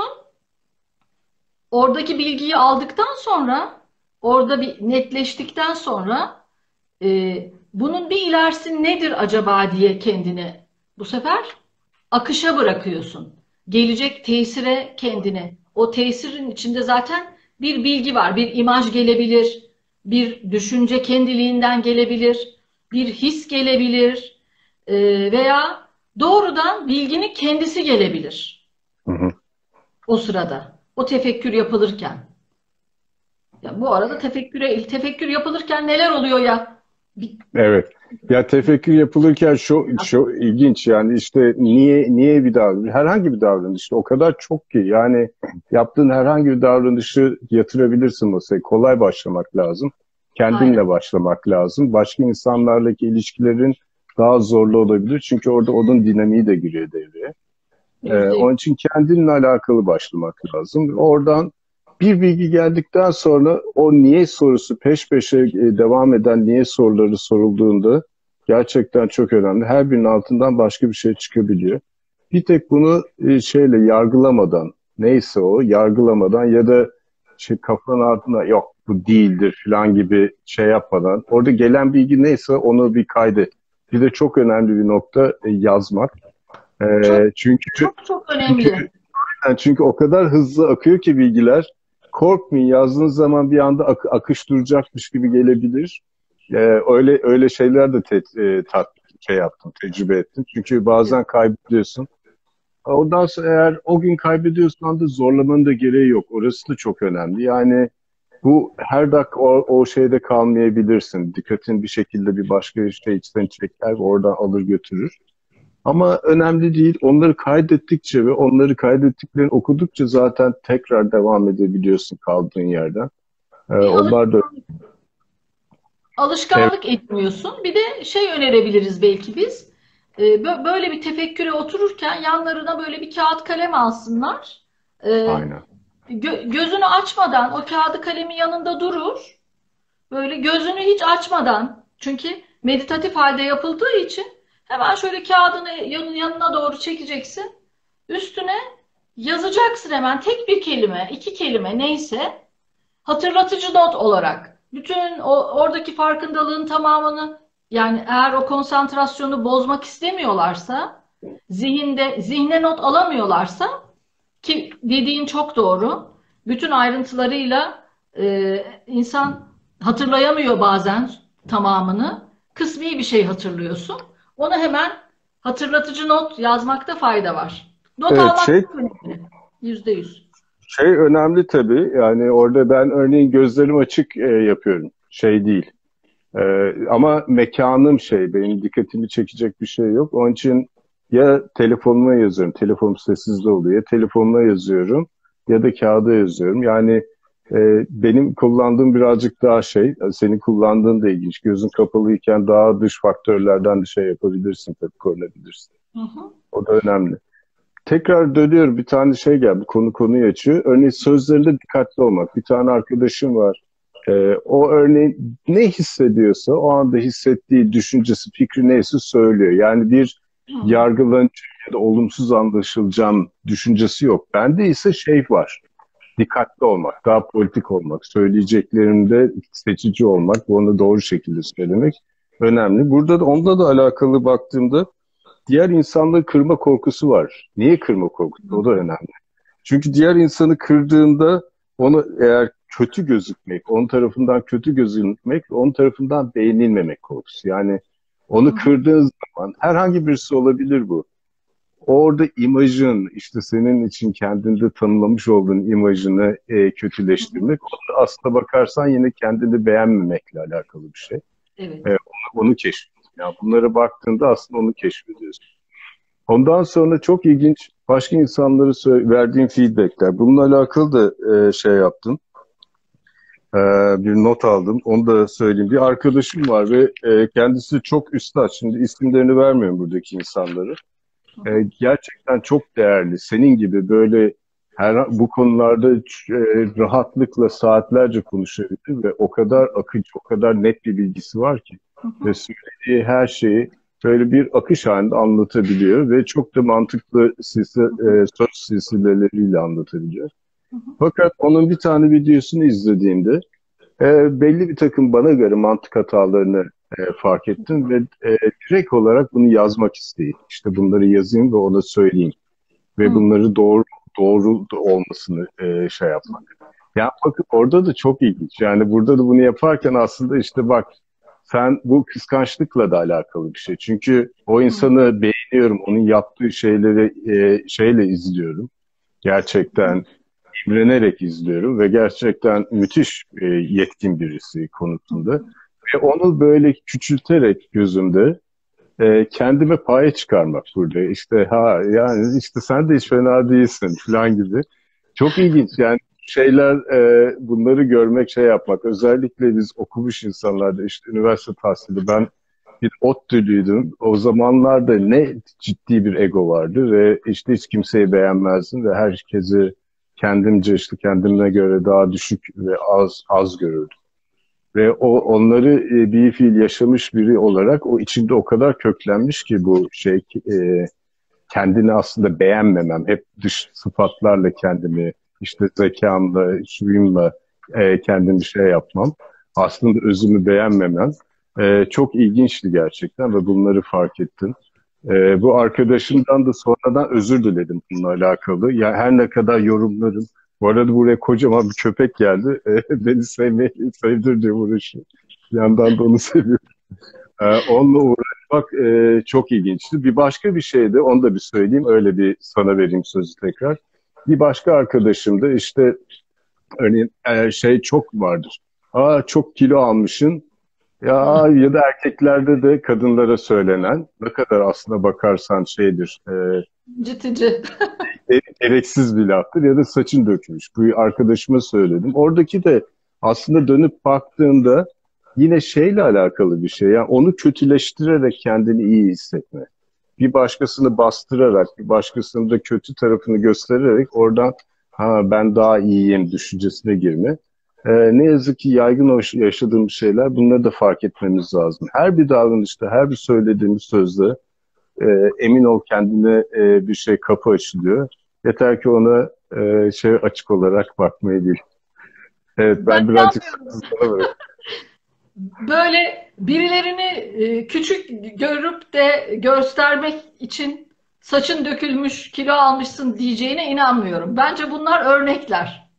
B: Oradaki bilgiyi aldıktan sonra, orada bir netleştikten sonra bunun bir ilerisi nedir acaba diye kendini bu sefer akışa bırakıyorsun. Gelecek tesire kendini. O tesirin içinde zaten bir bilgi var, bir imaj gelebilir, bir düşünce kendiliğinden gelebilir, bir his gelebilir veya doğrudan bilginin kendisi gelebilir
A: hı.
B: o sırada. O tefekkür yapılırken. Ya bu arada tefekkür yapılırken neler oluyor ya? Bir,
A: Evet. Ya tefekkür yapılırken şu ilginç yani işte niye bir davranış herhangi bir davranış işte o kadar çok ki yani yaptığın herhangi bir davranışı yatırabilirsin masaya. Kolay başlamak lazım. Kendinle
B: aynen.
A: başlamak lazım. Başka insanlarla ilişkilerin daha zorlu olabilir. Çünkü orada onun dinamiği de giriyor devreye.
B: %100.
A: Onun için kendinle alakalı başlamak lazım. Oradan bir bilgi geldikten sonra o niye sorusu peş peşe devam eden niye soruları sorulduğunda gerçekten çok önemli. Her birinin altından başka bir şey çıkabiliyor. Bir tek bunu yargılamadan neyse o yargılamadan ya da kafanın altına yok bu değildir falan gibi yapmadan orada gelen bilgi neyse onu bir kaydet. Bir de çok önemli bir nokta yazmak.
B: Çok
A: Çünkü
B: çok çok
A: çünkü
B: önemli.
A: çünkü o kadar hızlı akıyor ki bilgiler. Korkmayın yazdığınız zaman bir anda akış duracakmış gibi gelebilir. Öyle şeyler de yaptım, tecrübe ettim. Çünkü bazen kaybediyorsun. Ondan sonra eğer o gün kaybediyorsan da zorlamanın da gereği yok. Orası da çok önemli. Yani bu her dakika o şeyde kalmayabilirsin. Dikkatin bir şekilde bir başka içten çeker, oradan alır götürür. Ama önemli değil. Onları kaydettikçe ve onları kaydettiklerini okudukça zaten tekrar devam edebiliyorsun kaldığın yerden.
B: Bir
A: Onlar da
B: alışkanlık.
A: Evet,
B: alışkanlık ediniyorsun. Bir de şey önerebiliriz belki biz. Böyle bir tefekküre otururken yanlarına böyle bir kağıt kalem alsınlar. Ee,
A: aynen.
B: Gözünü açmadan o kağıdı kalemi yanında durur. Böyle gözünü hiç açmadan, çünkü meditatif halde yapıldığı için hemen şöyle kağıdını yanına doğru çekeceksin. Üstüne yazacaksın hemen tek bir kelime, iki kelime neyse. Hatırlatıcı not olarak bütün oradaki farkındalığın tamamını, yani eğer o konsantrasyonu bozmak istemiyorlarsa, zihne not alamıyorlarsa, ki dediğin çok doğru, bütün ayrıntılarıyla insan hatırlayamıyor bazen tamamını, kısmi bir şey hatırlıyorsun, onu hemen hatırlatıcı not yazmakta fayda var. Not
A: Evet,
B: almak çok önemli. %100.
A: şey önemli tabii. Yani orada ben örneğin gözlerim açık yapıyorum. Şey değil. Ama mekanım şey, benim dikkatimi çekecek bir şey yok. Onun için ya telefonuma yazıyorum, telefonum sessizde oluyor, ya telefonuma yazıyorum ya da kağıda yazıyorum. Yani benim kullandığım birazcık daha şey, senin kullandığın da ilginç. Gözün kapalıyken daha dış faktörlerden de şey yapabilirsin, tabii korunabilirsin.
B: Hı hı.
A: O da önemli. Tekrar dönüyorum, bir tane şey geldi, konuyu açıyor. Örneğin sözlerinde dikkatli olmak. Bir tane arkadaşım var. O örneğin ne hissediyorsa o anda hissettiği düşüncesi, fikri neyse söylüyor. Yani bir
B: Hı.
A: yargılanacak ya da olumsuz anlaşılacağım düşüncesi yok. Bende ise şey var. Dikkatli olmak, daha politik olmak, söyleyeceklerimde seçici olmak, onu doğru şekilde söylemek önemli. Burada da onunla da alakalı baktığımda diğer insanları kırma korkusu var. Niye kırma korkusu? O da önemli. Çünkü diğer insanı kırdığında onu eğer kötü gözükmek, onun tarafından kötü gözükmek, onun tarafından beğenilmemek korkusu. Yani
B: Hı
A: onu
B: hı.
A: kırdığın zaman herhangi birisi olabilir bu. Orada imajın, işte senin için kendinde tanımlamış olduğun imajını
B: Hı hı.
A: kötüleştirmek, o da aslına bakarsan yine kendini beğenmemekle alakalı bir şey.
B: Evet.
A: Onu keşfediyorsun. Yani bunlara baktığında aslında onu keşfediyorsun. Ondan sonra çok ilginç başka insanlara verdiğim feedbackler. Bununla alakalı da şey yaptım. E, Bir not aldım. Onu da söyleyeyim. Bir arkadaşım var ve kendisi çok üstad. Şimdi isimlerini vermiyorum buradaki insanları.
B: Hı hı.
A: Gerçekten çok değerli. Senin gibi böyle bu konularda rahatlıkla saatlerce konuşabilir ve o kadar akıcı, o kadar net bir bilgisi var ki
B: Hı
A: ve
B: hı.
A: söylediği her şeyi böyle bir akış halinde anlatabiliyor ve çok da mantıklı
B: Hı hı.
A: söz silsileleriyle anlatabiliyor.
B: Hı hı.
A: Fakat onun bir tane videosunu izlediğimde belli bir takım bana göre mantık hatalarını fark ettim ve direkt olarak bunu yazmak isteyip işte bunları yazayım ve ona söyleyeyim ve
B: Hı.
A: bunları doğru olmasını şey yapmak. Ya bakın orada da çok ilginç. Yani burada da bunu yaparken aslında işte bak sen bu kıskançlıkla da alakalı bir şey. Çünkü o
B: Hı.
A: insanı beğeniyorum, onun yaptığı şeyleri şeyle izliyorum. Gerçekten imrenerek izliyorum ve gerçekten müthiş yetkin birisi
B: Hı
A: konusunda.
B: hı.
A: Ve onu böyle küçülterek gözümde kendime paye çıkarmak burada. İşte ha yani işte sen de hiç fena değilsin falan gibi. Çok ilginç yani şeyler bunları görmek şey yapmak. Özellikle biz okumuş insanlarda işte üniversite tahsili ben bir ODTÜ'lüydüm. O zamanlarda ne ciddi bir ego vardı ve işte hiç kimseyi beğenmezdim ve herkesi kendimce işte kendime göre daha düşük ve az görürdüm. Ve onları bir fiil yaşamış biri olarak o içinde o kadar köklenmiş ki bu şey kendini aslında beğenmemem. Hep dış sıfatlarla kendimi işte zekamla, şuyumla kendimi şey yapmam. Aslında özümü beğenmemem. Çok ilginçti gerçekten ve bunları fark ettim. Bu arkadaşımdan da sonradan özür diledim bununla alakalı. Ya her ne kadar yorumlarım. Bu arada buraya kocaman bir köpek geldi. Beni sevdirdi uğraşı. Bir yandan da onu seviyorum. Onunla uğraşmak çok ilginçti. Bir başka bir şey de onu da bir söyleyeyim. Öyle bir sana vereyim sözü tekrar. Bir başka arkadaşım da işte örneğin şey çok vardır. Aa çok kilo almışsın.
B: Hı.
A: Ya da erkeklerde de kadınlara söylenen ne kadar aslına bakarsan şeydir.
B: Citici.
A: Gereksiz bir laftır ya da saçın dökülmüş. Bu arkadaşıma söyledim. Oradaki de aslında dönüp baktığında yine şeyle alakalı bir şey. Yani onu kötüleştirerek kendini iyi hissetme. Bir başkasını bastırarak, bir başkasının da kötü tarafını göstererek oradan ha ben daha iyiyim düşüncesine girme. Ne yazık ki yaygın yaşadığımız şeyler, bunları da fark etmemiz lazım. Her bir davranışta, her bir söylediğimiz sözde e, emin ol kendine bir şey kapı açılıyor. Yeter ki ona şey açık olarak bakmayı bil. Evet,
B: Ben
A: ben birazcık
B: inanmıyorum.
A: sana bırak.
B: Böyle birilerini küçük görüp de göstermek için saçın dökülmüş, kilo almışsın diyeceğine inanmıyorum. Bence bunlar örnekler.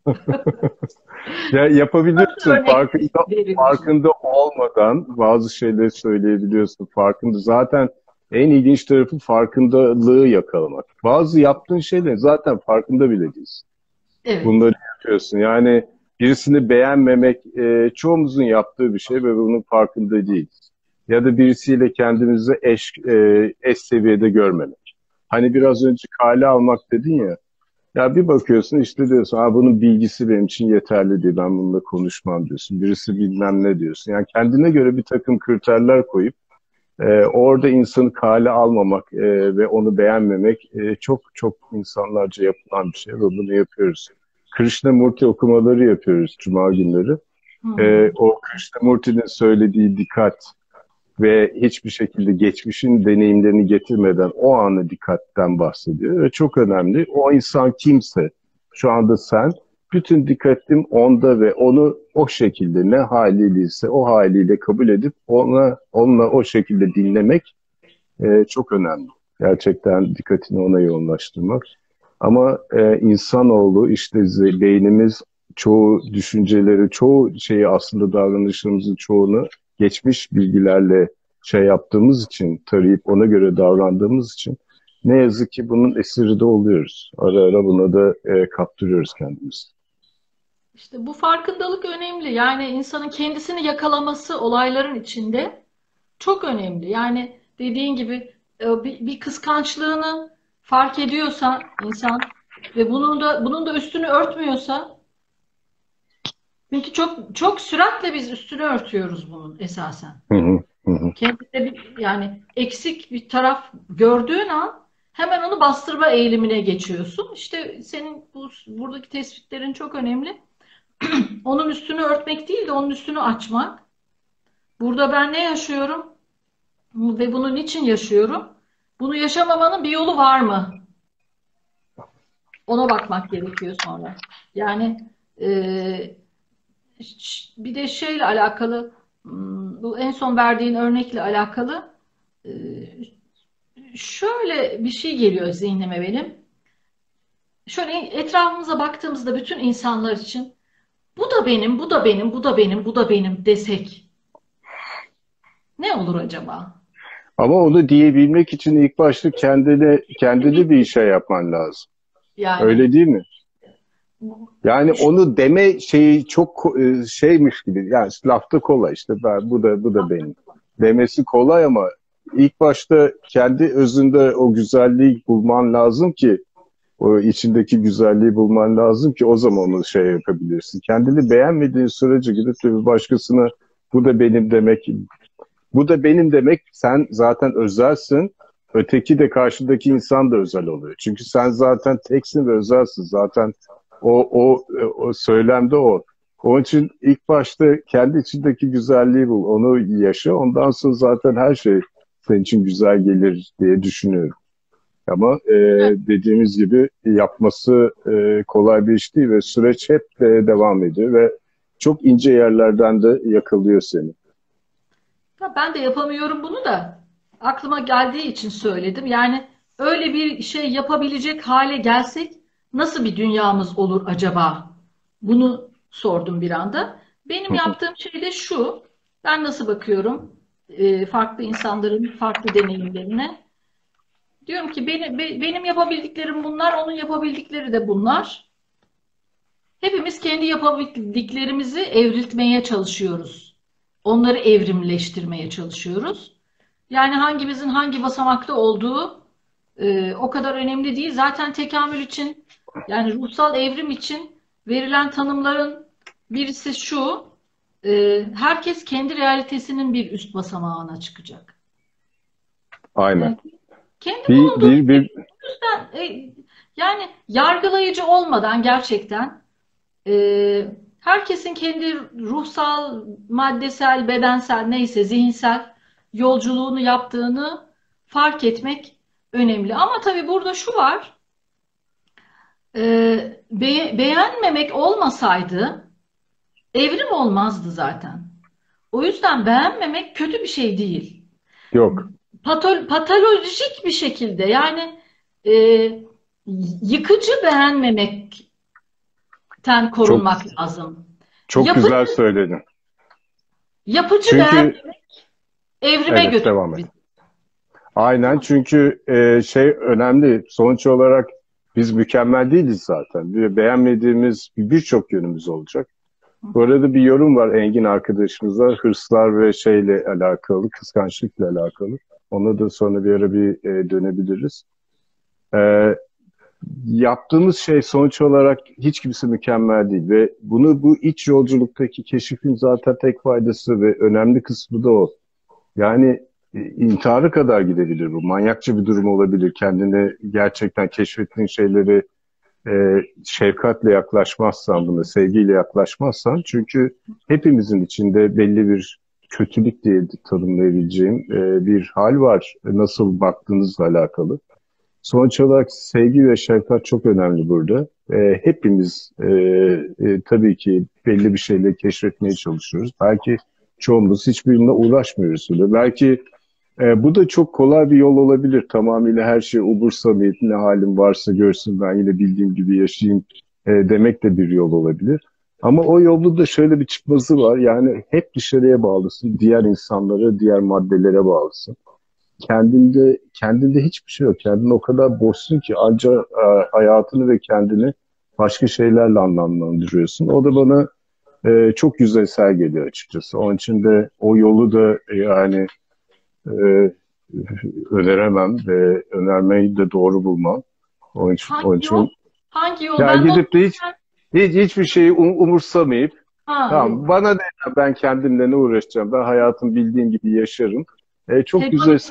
A: Ya
B: Nasıl
A: yapabilirsin,
B: örnek veriyorsun?
A: farkında olmadan bazı şeyleri söyleyebiliyorsun. Farkında, zaten en ilginç tarafı farkındalığı yakalamak. Bazı yaptığın şeyler zaten farkında bile değilsin.
B: Evet.
A: Bunları yapıyorsun. Yani birisini beğenmemek çoğumuzun yaptığı bir şey ve bunun farkında değiliz. Ya da birisiyle kendimizi eş seviyede görmemek. Hani biraz önce kale almak dedin ya. Ya bir bakıyorsun işte diyorsun, ha bunun bilgisi benim için yeterli değil, ben bununla konuşmam diyorsun. Birisi bilmem ne diyorsun. Yani kendine göre bir takım kriterler koyup orada insanı kale almamak ve onu beğenmemek çok çok insanlarca yapılan bir şey ve bunu yapıyoruz. Krishnamurti okumaları yapıyoruz Cuma günleri.
B: Hmm.
A: O Krishnamurti'nin söylediği dikkat ve hiçbir şekilde geçmişin deneyimlerini getirmeden o anı dikkatten bahsediyor. Ve çok önemli. O insan kimse, şu anda sen, bütün dikkatim onda ve onu o şekilde, ne haliyleyse o haliyle kabul edip onunla o şekilde dinlemek çok önemli. Gerçekten dikkatini ona yoğunlaştırmak. Ama insanoğlu işte beynimiz çoğu düşünceleri, çoğu şeyi, aslında davranışlarımızın çoğunu geçmiş bilgilerle şey yaptığımız için, tarayıp ona göre davrandığımız için ne yazık ki bunun esiri de oluyoruz. Ara ara buna da kaptırıyoruz kendimizi.
B: İşte bu farkındalık önemli. Yani insanın kendisini yakalaması olayların içinde çok önemli. Yani dediğin gibi bir kıskançlığını fark ediyorsa insan ve bunun da üstünü örtmüyorsa, çünkü çok çok süratle biz üstünü örtüyoruz bunun esasen.
A: Hı hı, hı hı,
B: Kendinde yani eksik bir taraf gördüğün an hemen onu bastırma eğilimine geçiyorsun. İşte senin buradaki tespitlerin çok önemli. Onun üstünü örtmek değil de onun üstünü açmak. Burada ben ne yaşıyorum ve bunu niçin yaşıyorum? Bunu yaşamamanın bir yolu var mı? Ona bakmak gerekiyor sonra. Yani e, bir de şeyle alakalı, bu en son verdiğin örnekle alakalı e, şöyle bir şey geliyor zihnime benim. Şöyle etrafımıza baktığımızda bütün insanlar için bu da benim, bu da benim, bu da benim, bu da benim desek ne olur acaba?
A: ama onu diyebilmek için ilk başta kendine bir şey yapman lazım.
B: Yani
A: Öyle değil mi? Yani onu deme şeyi çok şeymiş gibi. Yani lafta kolay, işte ben, bu da benim. Demesi kolay ama ilk başta kendi özünde o güzelliği bulman lazım ki, o içindeki güzelliği bulman lazım ki o zaman onu şey yapabilirsin. Kendini beğenmediğin sürece gidip de bir başkasına bu da benim demek, bu da benim demek, sen zaten özelsin. Öteki de, karşıdaki insan da özel oluyor. Çünkü sen zaten teksin ve özelsin. Zaten o söylemde o. Onun için ilk başta kendi içindeki güzelliği bul. Onu yaşa. Ondan sonra zaten her şey senin için güzel gelir diye düşünüyorum. Ama dediğimiz gibi yapması kolay bir iş değil ve süreç hep devam ediyor ve çok ince yerlerden de yakalıyor seni.
B: ben de yapamıyorum bunu da aklıma geldiği için söyledim. Yani öyle bir şey yapabilecek hale gelsek nasıl bir dünyamız olur acaba? Bunu sordum bir anda. Benim yaptığım şey de şu. Ben nasıl bakıyorum farklı insanların farklı deneyimlerine? Diyorum ki benim yapabildiklerim bunlar, onun yapabildikleri de bunlar. Hepimiz kendi yapabildiklerimizi evriltmeye çalışıyoruz. Onları evrimleştirmeye çalışıyoruz. Yani hangimizin hangi basamakta olduğu o kadar önemli değil. Zaten tekamül için, yani ruhsal evrim için verilen tanımların birisi şu: herkes kendi realitesinin bir üst basamağına çıkacak.
A: Aynen.
B: Yani kendi
A: Bir,
B: bulunduğu
A: bir, bir
B: yüzden yani yargılayıcı olmadan gerçekten herkesin kendi ruhsal, maddesel, bedensel neyse zihinsel yolculuğunu yaptığını fark etmek önemli. Ama tabii burada şu var, beğenmemek olmasaydı evrim olmazdı zaten. O yüzden beğenmemek kötü bir şey değil.
A: yok.
B: Patolojik bir şekilde yani e, yıkıcı beğenmemekten
A: Çok
B: korunmak lazım.
A: çok
B: Yapıcı,
A: güzel söyledin.
B: yapıcı
A: Çünkü
B: beğenmemek evrime
A: evet,
B: götürür
A: devam et.
B: bizi.
A: Aynen, çünkü şey önemli. Sonuç olarak biz mükemmel değiliz zaten. Beğenmediğimiz birçok yönümüz olacak. Bu arada bir yorum var Engin arkadaşımıza, hırslar ve şeyle alakalı, kıskançlıkla alakalı. Ona da sonra bir ara dönebiliriz. E, Yaptığımız şey sonuç olarak hiç kimse mükemmel değil ve bu iç yolculuktaki keşifin zaten tek faydası ve önemli kısmı da o. Yani intiharı kadar gidebilir bu. Manyakça bir durum olabilir. Kendini gerçekten keşfettiğin şeyleri şefkatle yaklaşmazsan, buna sevgiyle yaklaşmazsan, çünkü hepimizin içinde belli bir kötülük diye tanımlayabileceğim bir hal var. Nasıl baktığınızla alakalı. Sonuç olarak sevgi ve şefkat çok önemli burada. Hepimiz tabii ki belli bir şeyleri keşfetmeye çalışıyoruz. Belki çoğumuz hiçbirine uğraşmıyoruz bile. Belki bu da çok kolay bir yol olabilir. Tamamıyla her şey umursamayıp ne halim varsa görsün, ben yine bildiğim gibi yaşayayım demek de bir yol olabilir. Ama o yolda da şöyle bir çıkmazı var. Yani hep dışarıya bağlısın. Diğer insanlara, diğer maddelere bağlısın. Kendinde hiçbir şey yok. Kendinde o kadar boşsun ki ancak hayatını ve kendini başka şeylerle anlamlandırıyorsun. O da bana çok yüzeysel geliyor açıkçası. Onun için de o yolu da yani e, öneremem ve önermeyi de doğru bulmam. Onun
B: Hangi yol?
A: için
B: Hangi yol?
A: yani
B: Ben not
A: gidip de hiçbir şeyi umursamayıp,
B: ha,
A: tamam bana ne ya, ben kendimle ne uğraşacağım, ben hayatım bildiğim gibi yaşarım. Çok
B: hedonist,
A: yüzeysel.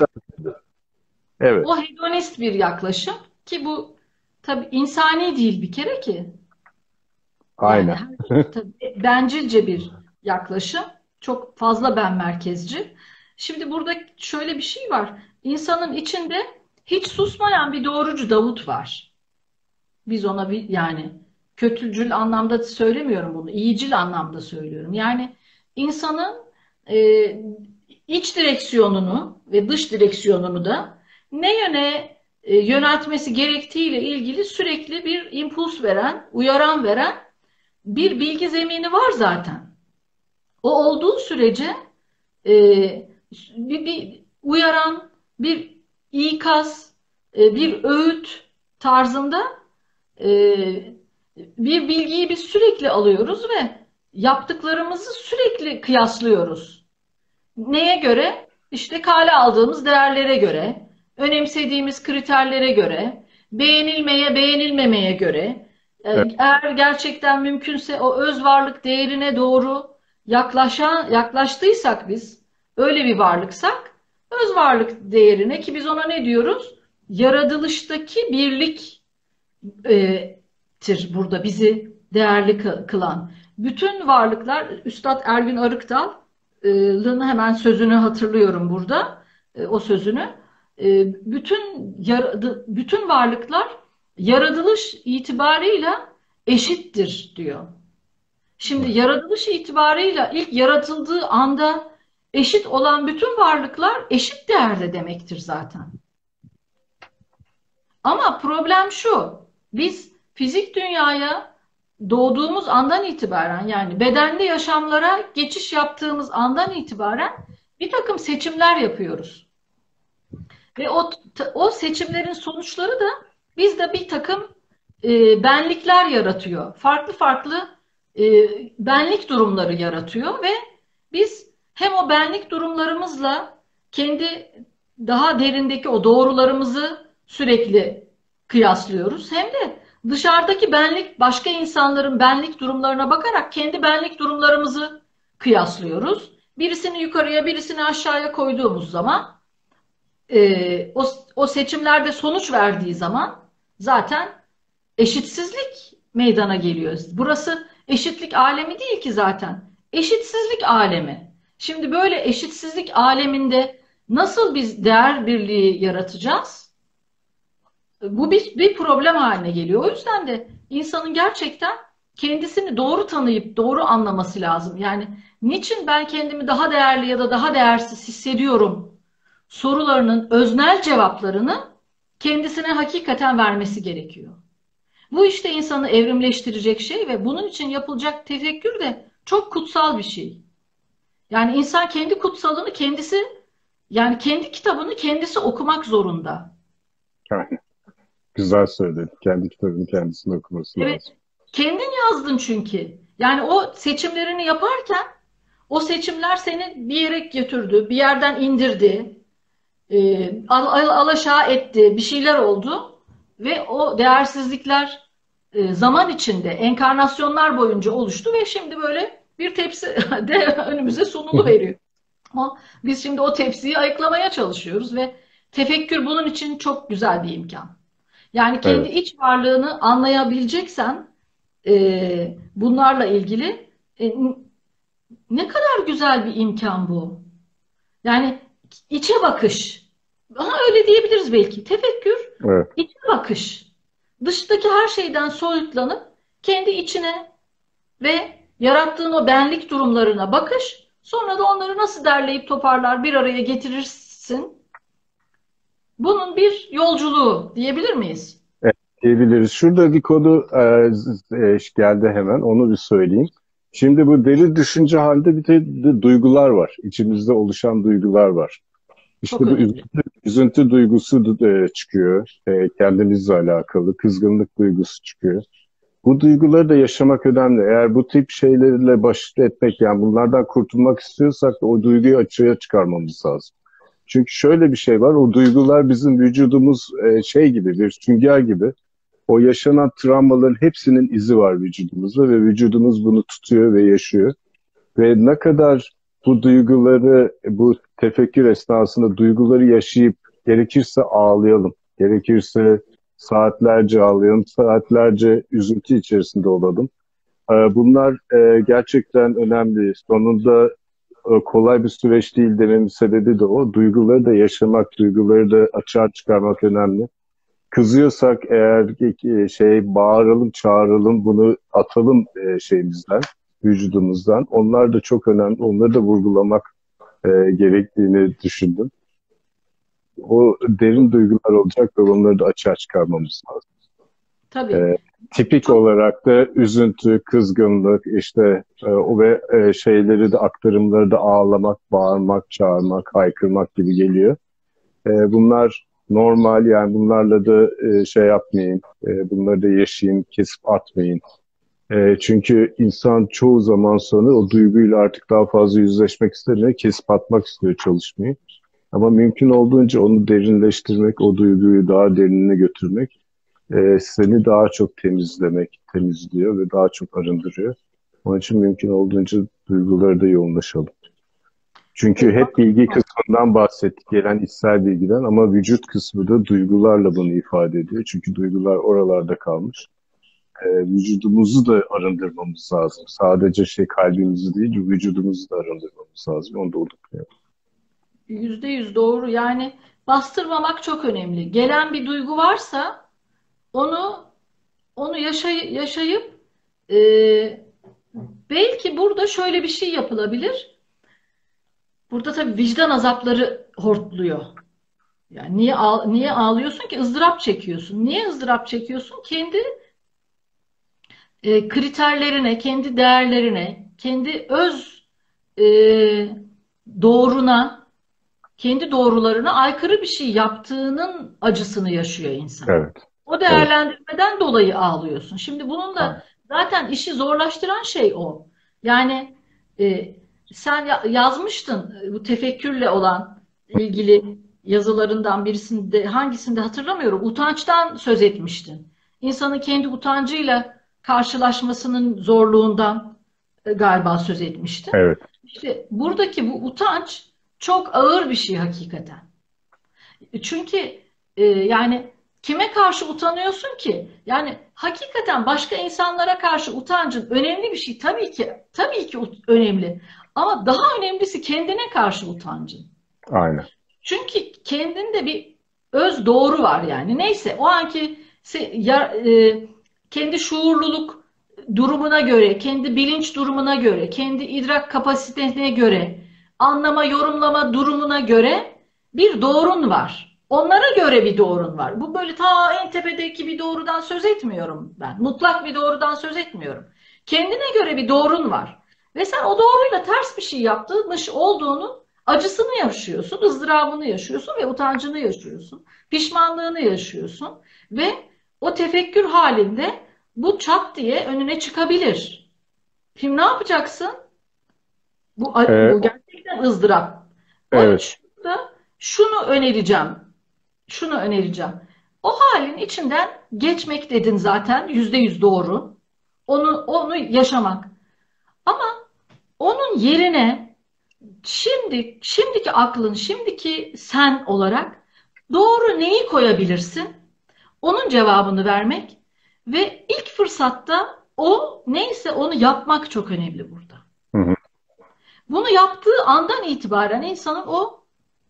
A: Evet,
B: o hedonist bir yaklaşım ki bu tabii insani değil bir kere ki. Yani
A: aynen.
B: tabii bencilce bir yaklaşım. Çok fazla ben merkezci. Şimdi burada şöyle bir şey var. İnsanın içinde hiç susmayan bir doğrucu Davut var. Biz ona bir yani kötücül anlamda söylemiyorum bunu. İyicil anlamda söylüyorum. Yani insanın e, iç direksiyonunu ve dış direksiyonunu da ne yöne yöneltmesi gerektiğiyle ilgili sürekli bir impuls veren, uyaran veren bir bilgi zemini var zaten. O olduğu sürece e, bir uyaran, bir ikaz, bir öğüt tarzında e, bir bilgiyi biz sürekli alıyoruz ve yaptıklarımızı sürekli kıyaslıyoruz. Neye göre? İşte kale aldığımız değerlere göre, önemsediğimiz kriterlere göre, beğenilmemeye göre,
A: Evet,
B: eğer gerçekten mümkünse o öz varlık değerine doğru yaklaştıysak biz, öyle bir varlıksak, öz varlık değerine ki biz ona ne diyoruz? Yaratılıştaki birlik tir burada bizi değerli kılan. Bütün varlıklar, Üstad Ergün Arıkdal'ın hemen sözünü hatırlıyorum burada, o sözünü. Bütün varlıklar yaratılış itibarıyla eşittir diyor. Şimdi yaratılış itibarıyla ilk yaratıldığı anda eşit olan bütün varlıklar eşit değerde demektir zaten. Ama problem şu, biz fizik dünyaya doğduğumuz andan itibaren yani bedenli yaşamlara geçiş yaptığımız andan itibaren bir takım seçimler yapıyoruz. Ve o seçimlerin sonuçları da bizde bir takım benlikler yaratıyor. Farklı farklı e, benlik durumları yaratıyor ve biz hem o benlik durumlarımızla kendi daha derindeki o doğrularımızı sürekli kıyaslıyoruz. Hem de dışarıdaki benlik, başka insanların benlik durumlarına bakarak kendi benlik durumlarımızı kıyaslıyoruz. Birisini yukarıya, birisini aşağıya koyduğumuz zaman o seçimlerde sonuç verdiği zaman zaten eşitsizlik meydana geliyor. Burası eşitlik alemi değil ki zaten. Eşitsizlik alemi. Şimdi böyle eşitsizlik aleminde nasıl biz değer birliği yaratacağız? Bu bir problem haline geliyor. O yüzden de insanın gerçekten kendisini doğru tanıyıp doğru anlaması lazım. Yani niçin ben kendimi daha değerli ya da daha değersiz hissediyorum sorularının öznel cevaplarını kendisine hakikaten vermesi gerekiyor. Bu işte insanı evrimleştirecek şey ve bunun için yapılacak tefekkür de çok kutsal bir şey. Yani insan kendi kutsalını kendisi, yani kendi kitabını kendisi okumak zorunda.
A: Yani, güzel söyledin. Kendi kitabını kendisine okuması
B: Evet,
A: lazım.
B: kendin yazdın çünkü. Yani o seçimlerini yaparken o seçimler seni bir yere götürdü, bir yerden indirdi, alaşağı etti, bir şeyler oldu ve o değersizlikler zaman içinde, enkarnasyonlar boyunca oluştu ve şimdi böyle bir tepsi de önümüze sunulu veriyor. Ama biz şimdi o tepsiyi ayıklamaya çalışıyoruz ve tefekkür bunun için çok güzel bir imkan. Yani kendi
A: Evet.
B: iç varlığını anlayabileceksen bunlarla ilgili ne kadar güzel bir imkan bu. Yani içe bakış. Aha, öyle diyebiliriz belki. Tefekkür,
A: Evet.
B: içe bakış. Dıştaki her şeyden soyutlanıp kendi içine ve yarattığın o benlik durumlarına bakış. Sonra da onları nasıl derleyip toparlar bir araya getirirsin. Bunun bir yolculuğu diyebilir miyiz?
A: Evet, diyebiliriz. Şurada bir konu geldi hemen. Onu bir söyleyeyim. Şimdi bu deli düşünce halinde bir de duygular var. İçimizde oluşan duygular var.
B: Çok
A: İşte bu
B: önemli.
A: üzüntü duygusu çıkıyor. Kendimizle alakalı. Kızgınlık duygusu çıkıyor. Bu duyguları da yaşamak önemli. Eğer bu tip şeylerle baş etmek, yani bunlardan kurtulmak istiyorsak da o duyguyu açığa çıkarmamız lazım. Çünkü şöyle bir şey var. O duygular bizim vücudumuz şey gibi, bir sünger gibi. O yaşanan travmaların hepsinin izi var vücudumuzda ve vücudumuz bunu tutuyor ve yaşıyor. Ve ne kadar bu duyguları, bu tefekkür esnasında duyguları yaşayıp gerekirse ağlayalım, gerekirse saatlerce ağlayalım, saatlerce üzüntü içerisinde olalım. Bunlar gerçekten önemli. Sonunda kolay bir süreç değil dememin sebebi de o. Duyguları da yaşamak, duyguları da açığa çıkarmak önemli. Kızıyorsak eğer bağıralım, çağıralım, bunu atalım şeyimizden, vücudumuzdan. Onlar da çok önemli. Onları da vurgulamak gerektiğini düşündüm. O derin duygular olacak ve onları da açığa çıkarmamız lazım.
B: Tabii.
A: E, Tipik
B: Çok
A: olarak da üzüntü, kızgınlık, işte o ve şeyleri de aktarımları da ağlamak, bağırmak, çağırmak, haykırmak gibi geliyor. Bunlar normal, yani bunlarla da şey yapmayın, bunları da yaşayın, kesip atmayın. Çünkü insan çoğu zaman sonra o duyguyla artık daha fazla yüzleşmek istemiyor, kesip atmak istiyor çalışmayı. Ama mümkün olduğunca onu derinleştirmek, o duyguyu daha derinine götürmek, seni daha çok temizliyor ve daha çok arındırıyor. Onun için mümkün olduğunca duyguları da yoğunlaşalım. Çünkü hep bilgi
B: haklısın.
A: kısmından bahsettik, gelen içsel bilgiden, ama vücut kısmı da duygularla bunu ifade ediyor. Çünkü duygular oralarda kalmış. Vücudumuzu da arındırmamız lazım. Sadece kalbimizi değil, vücudumuzu da arındırmamız lazım. Onu da unutmayalım.
B: %100 doğru. Yani bastırmamak çok önemli. Gelen bir duygu varsa onu yaşayıp e, belki burada şöyle bir şey yapılabilir. Burada tabii vicdan azapları hortluyor. Yani niye ağlıyorsun ki? Izdırap çekiyorsun. Niye ızdırap çekiyorsun? Kendi kriterlerine, kendi değerlerine, kendi öz e, doğruna, kendi doğrularına aykırı bir şey yaptığının acısını yaşıyor insan.
A: Evet,
B: O
A: evet.
B: değerlendirmeden dolayı ağlıyorsun. Şimdi bunun da
A: Aynen.
B: zaten işi zorlaştıran şey o. Yani e, sen yazmıştın bu tefekkürle olan ilgili yazılarından birisinde, hangisinde hatırlamıyorum. Utançtan söz etmiştin. İnsanın kendi utancıyla karşılaşmasının zorluğundan galiba söz etmiştin.
A: Evet,
B: İşte buradaki bu utanç çok ağır bir şey hakikaten. Çünkü yani kime karşı utanıyorsun ki? Yani hakikaten başka insanlara karşı utancın önemli bir şey. Tabii ki önemli. Ama daha önemlisi kendine karşı utancın.
A: Aynen.
B: Çünkü kendinde bir öz doğru var yani. Neyse o anki kendi şuurluluk durumuna göre, kendi bilinç durumuna göre, kendi idrak kapasitesine göre, anlama, yorumlama durumuna göre bir doğrun var. Onlara göre bir doğrun var. Bu böyle ta en tepedeki bir doğrudan söz etmiyorum ben. Mutlak bir doğrudan söz etmiyorum. Kendine göre bir doğrun var. Ve sen o doğruyla ters bir şey yaptığın olduğunu acısını yaşıyorsun, ızdırabını yaşıyorsun ve utancını yaşıyorsun. Pişmanlığını yaşıyorsun ve o tefekkür halinde bu çat diye önüne çıkabilir. Şimdi ne yapacaksın?
A: Ee,
B: Bu gerçekten ızdırap. Onun
A: evet.
B: için de şunu önereceğim. Şunu önereceğim. O halin içinden geçmek dedin zaten %100 doğru. Onu yaşamak. Ama onun yerine şimdiki aklın, şimdiki sen olarak doğru neyi koyabilirsin? Onun cevabını vermek ve ilk fırsatta o neyse onu yapmak çok önemli burada.
A: Hı hı.
B: Bunu yaptığı andan itibaren insanın o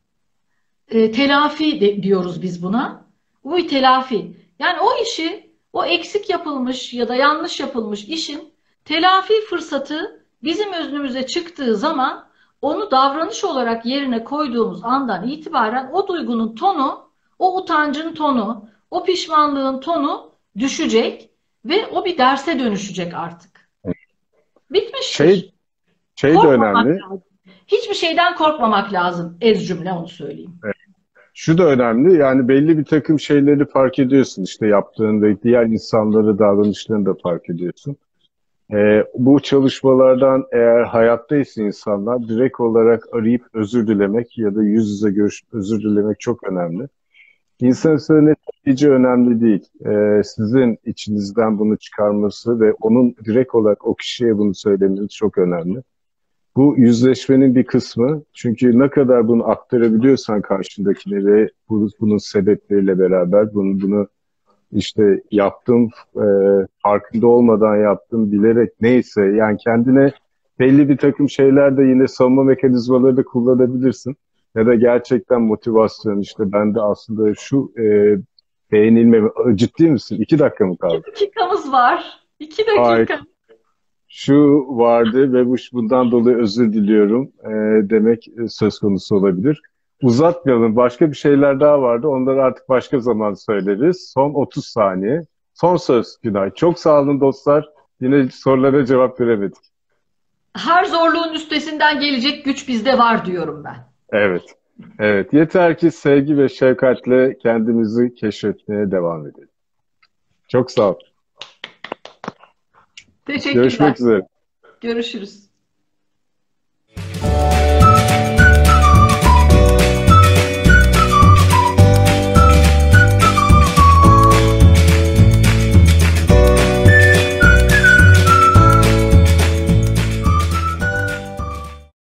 B: telafi diyoruz biz buna. Bu bir telafi. Yani o işi, o eksik yapılmış ya da yanlış yapılmış işin telafi fırsatı bizim önümüze çıktığı zaman onu davranış olarak yerine koyduğumuz andan itibaren o duygunun tonu, o utancın tonu, o pişmanlığın tonu düşecek ve o bir derse dönüşecek artık. Bitmiştir.
A: Şey şey de
B: Korkmamak
A: önemli.
B: lazım. Hiçbir şeyden korkmamak lazım. Ez cümle onu söyleyeyim.
A: Şu da önemli. Yani belli bir takım şeyleri fark ediyorsun. İşte yaptığın ve diğer insanları davranışlarını da fark ediyorsun. Bu çalışmalardan eğer hayattaysa insanlar direkt olarak arayıp özür dilemek ya da yüz yüze görüşüp özür dilemek çok önemli. İnsan ne netice önemli değil. Sizin içinizden bunu çıkarması ve onun direkt olarak o kişiye bunu söylemeniz çok önemli. Bu yüzleşmenin bir kısmı. Çünkü ne kadar bunu aktarabiliyorsan karşındakine ve bunun sebepleriyle beraber bunu işte yaptım, farkında olmadan yaptım, bilerek neyse yani kendine belli bir takım şeyler de yine savunma mekanizmaları da kullanabilirsin. Ya da gerçekten motivasyon işte ben de aslında şu beğenilmemi ciddi misin? 2 dakika mı
B: İki
A: kaldı?
B: dakikamız var. İki
A: Ay,
B: dakika.
A: şu vardı ve bundan dolayı özür diliyorum demek söz konusu olabilir. Uzatmayalım. Başka bir şeyler daha vardı. Onları artık başka zaman söyleriz. Son 30 saniye. Son söz Günay. Çok sağ olun dostlar. Yine sorulara cevap veremedik.
B: Her zorluğun üstesinden gelecek güç bizde var diyorum ben.
A: Evet. Evet. Yeter ki sevgi ve şefkatle kendimizi keşfetmeye devam edelim. Çok sağ ol. Görüşmek
B: Teşekkürler.
A: üzere.
B: Görüşürüz.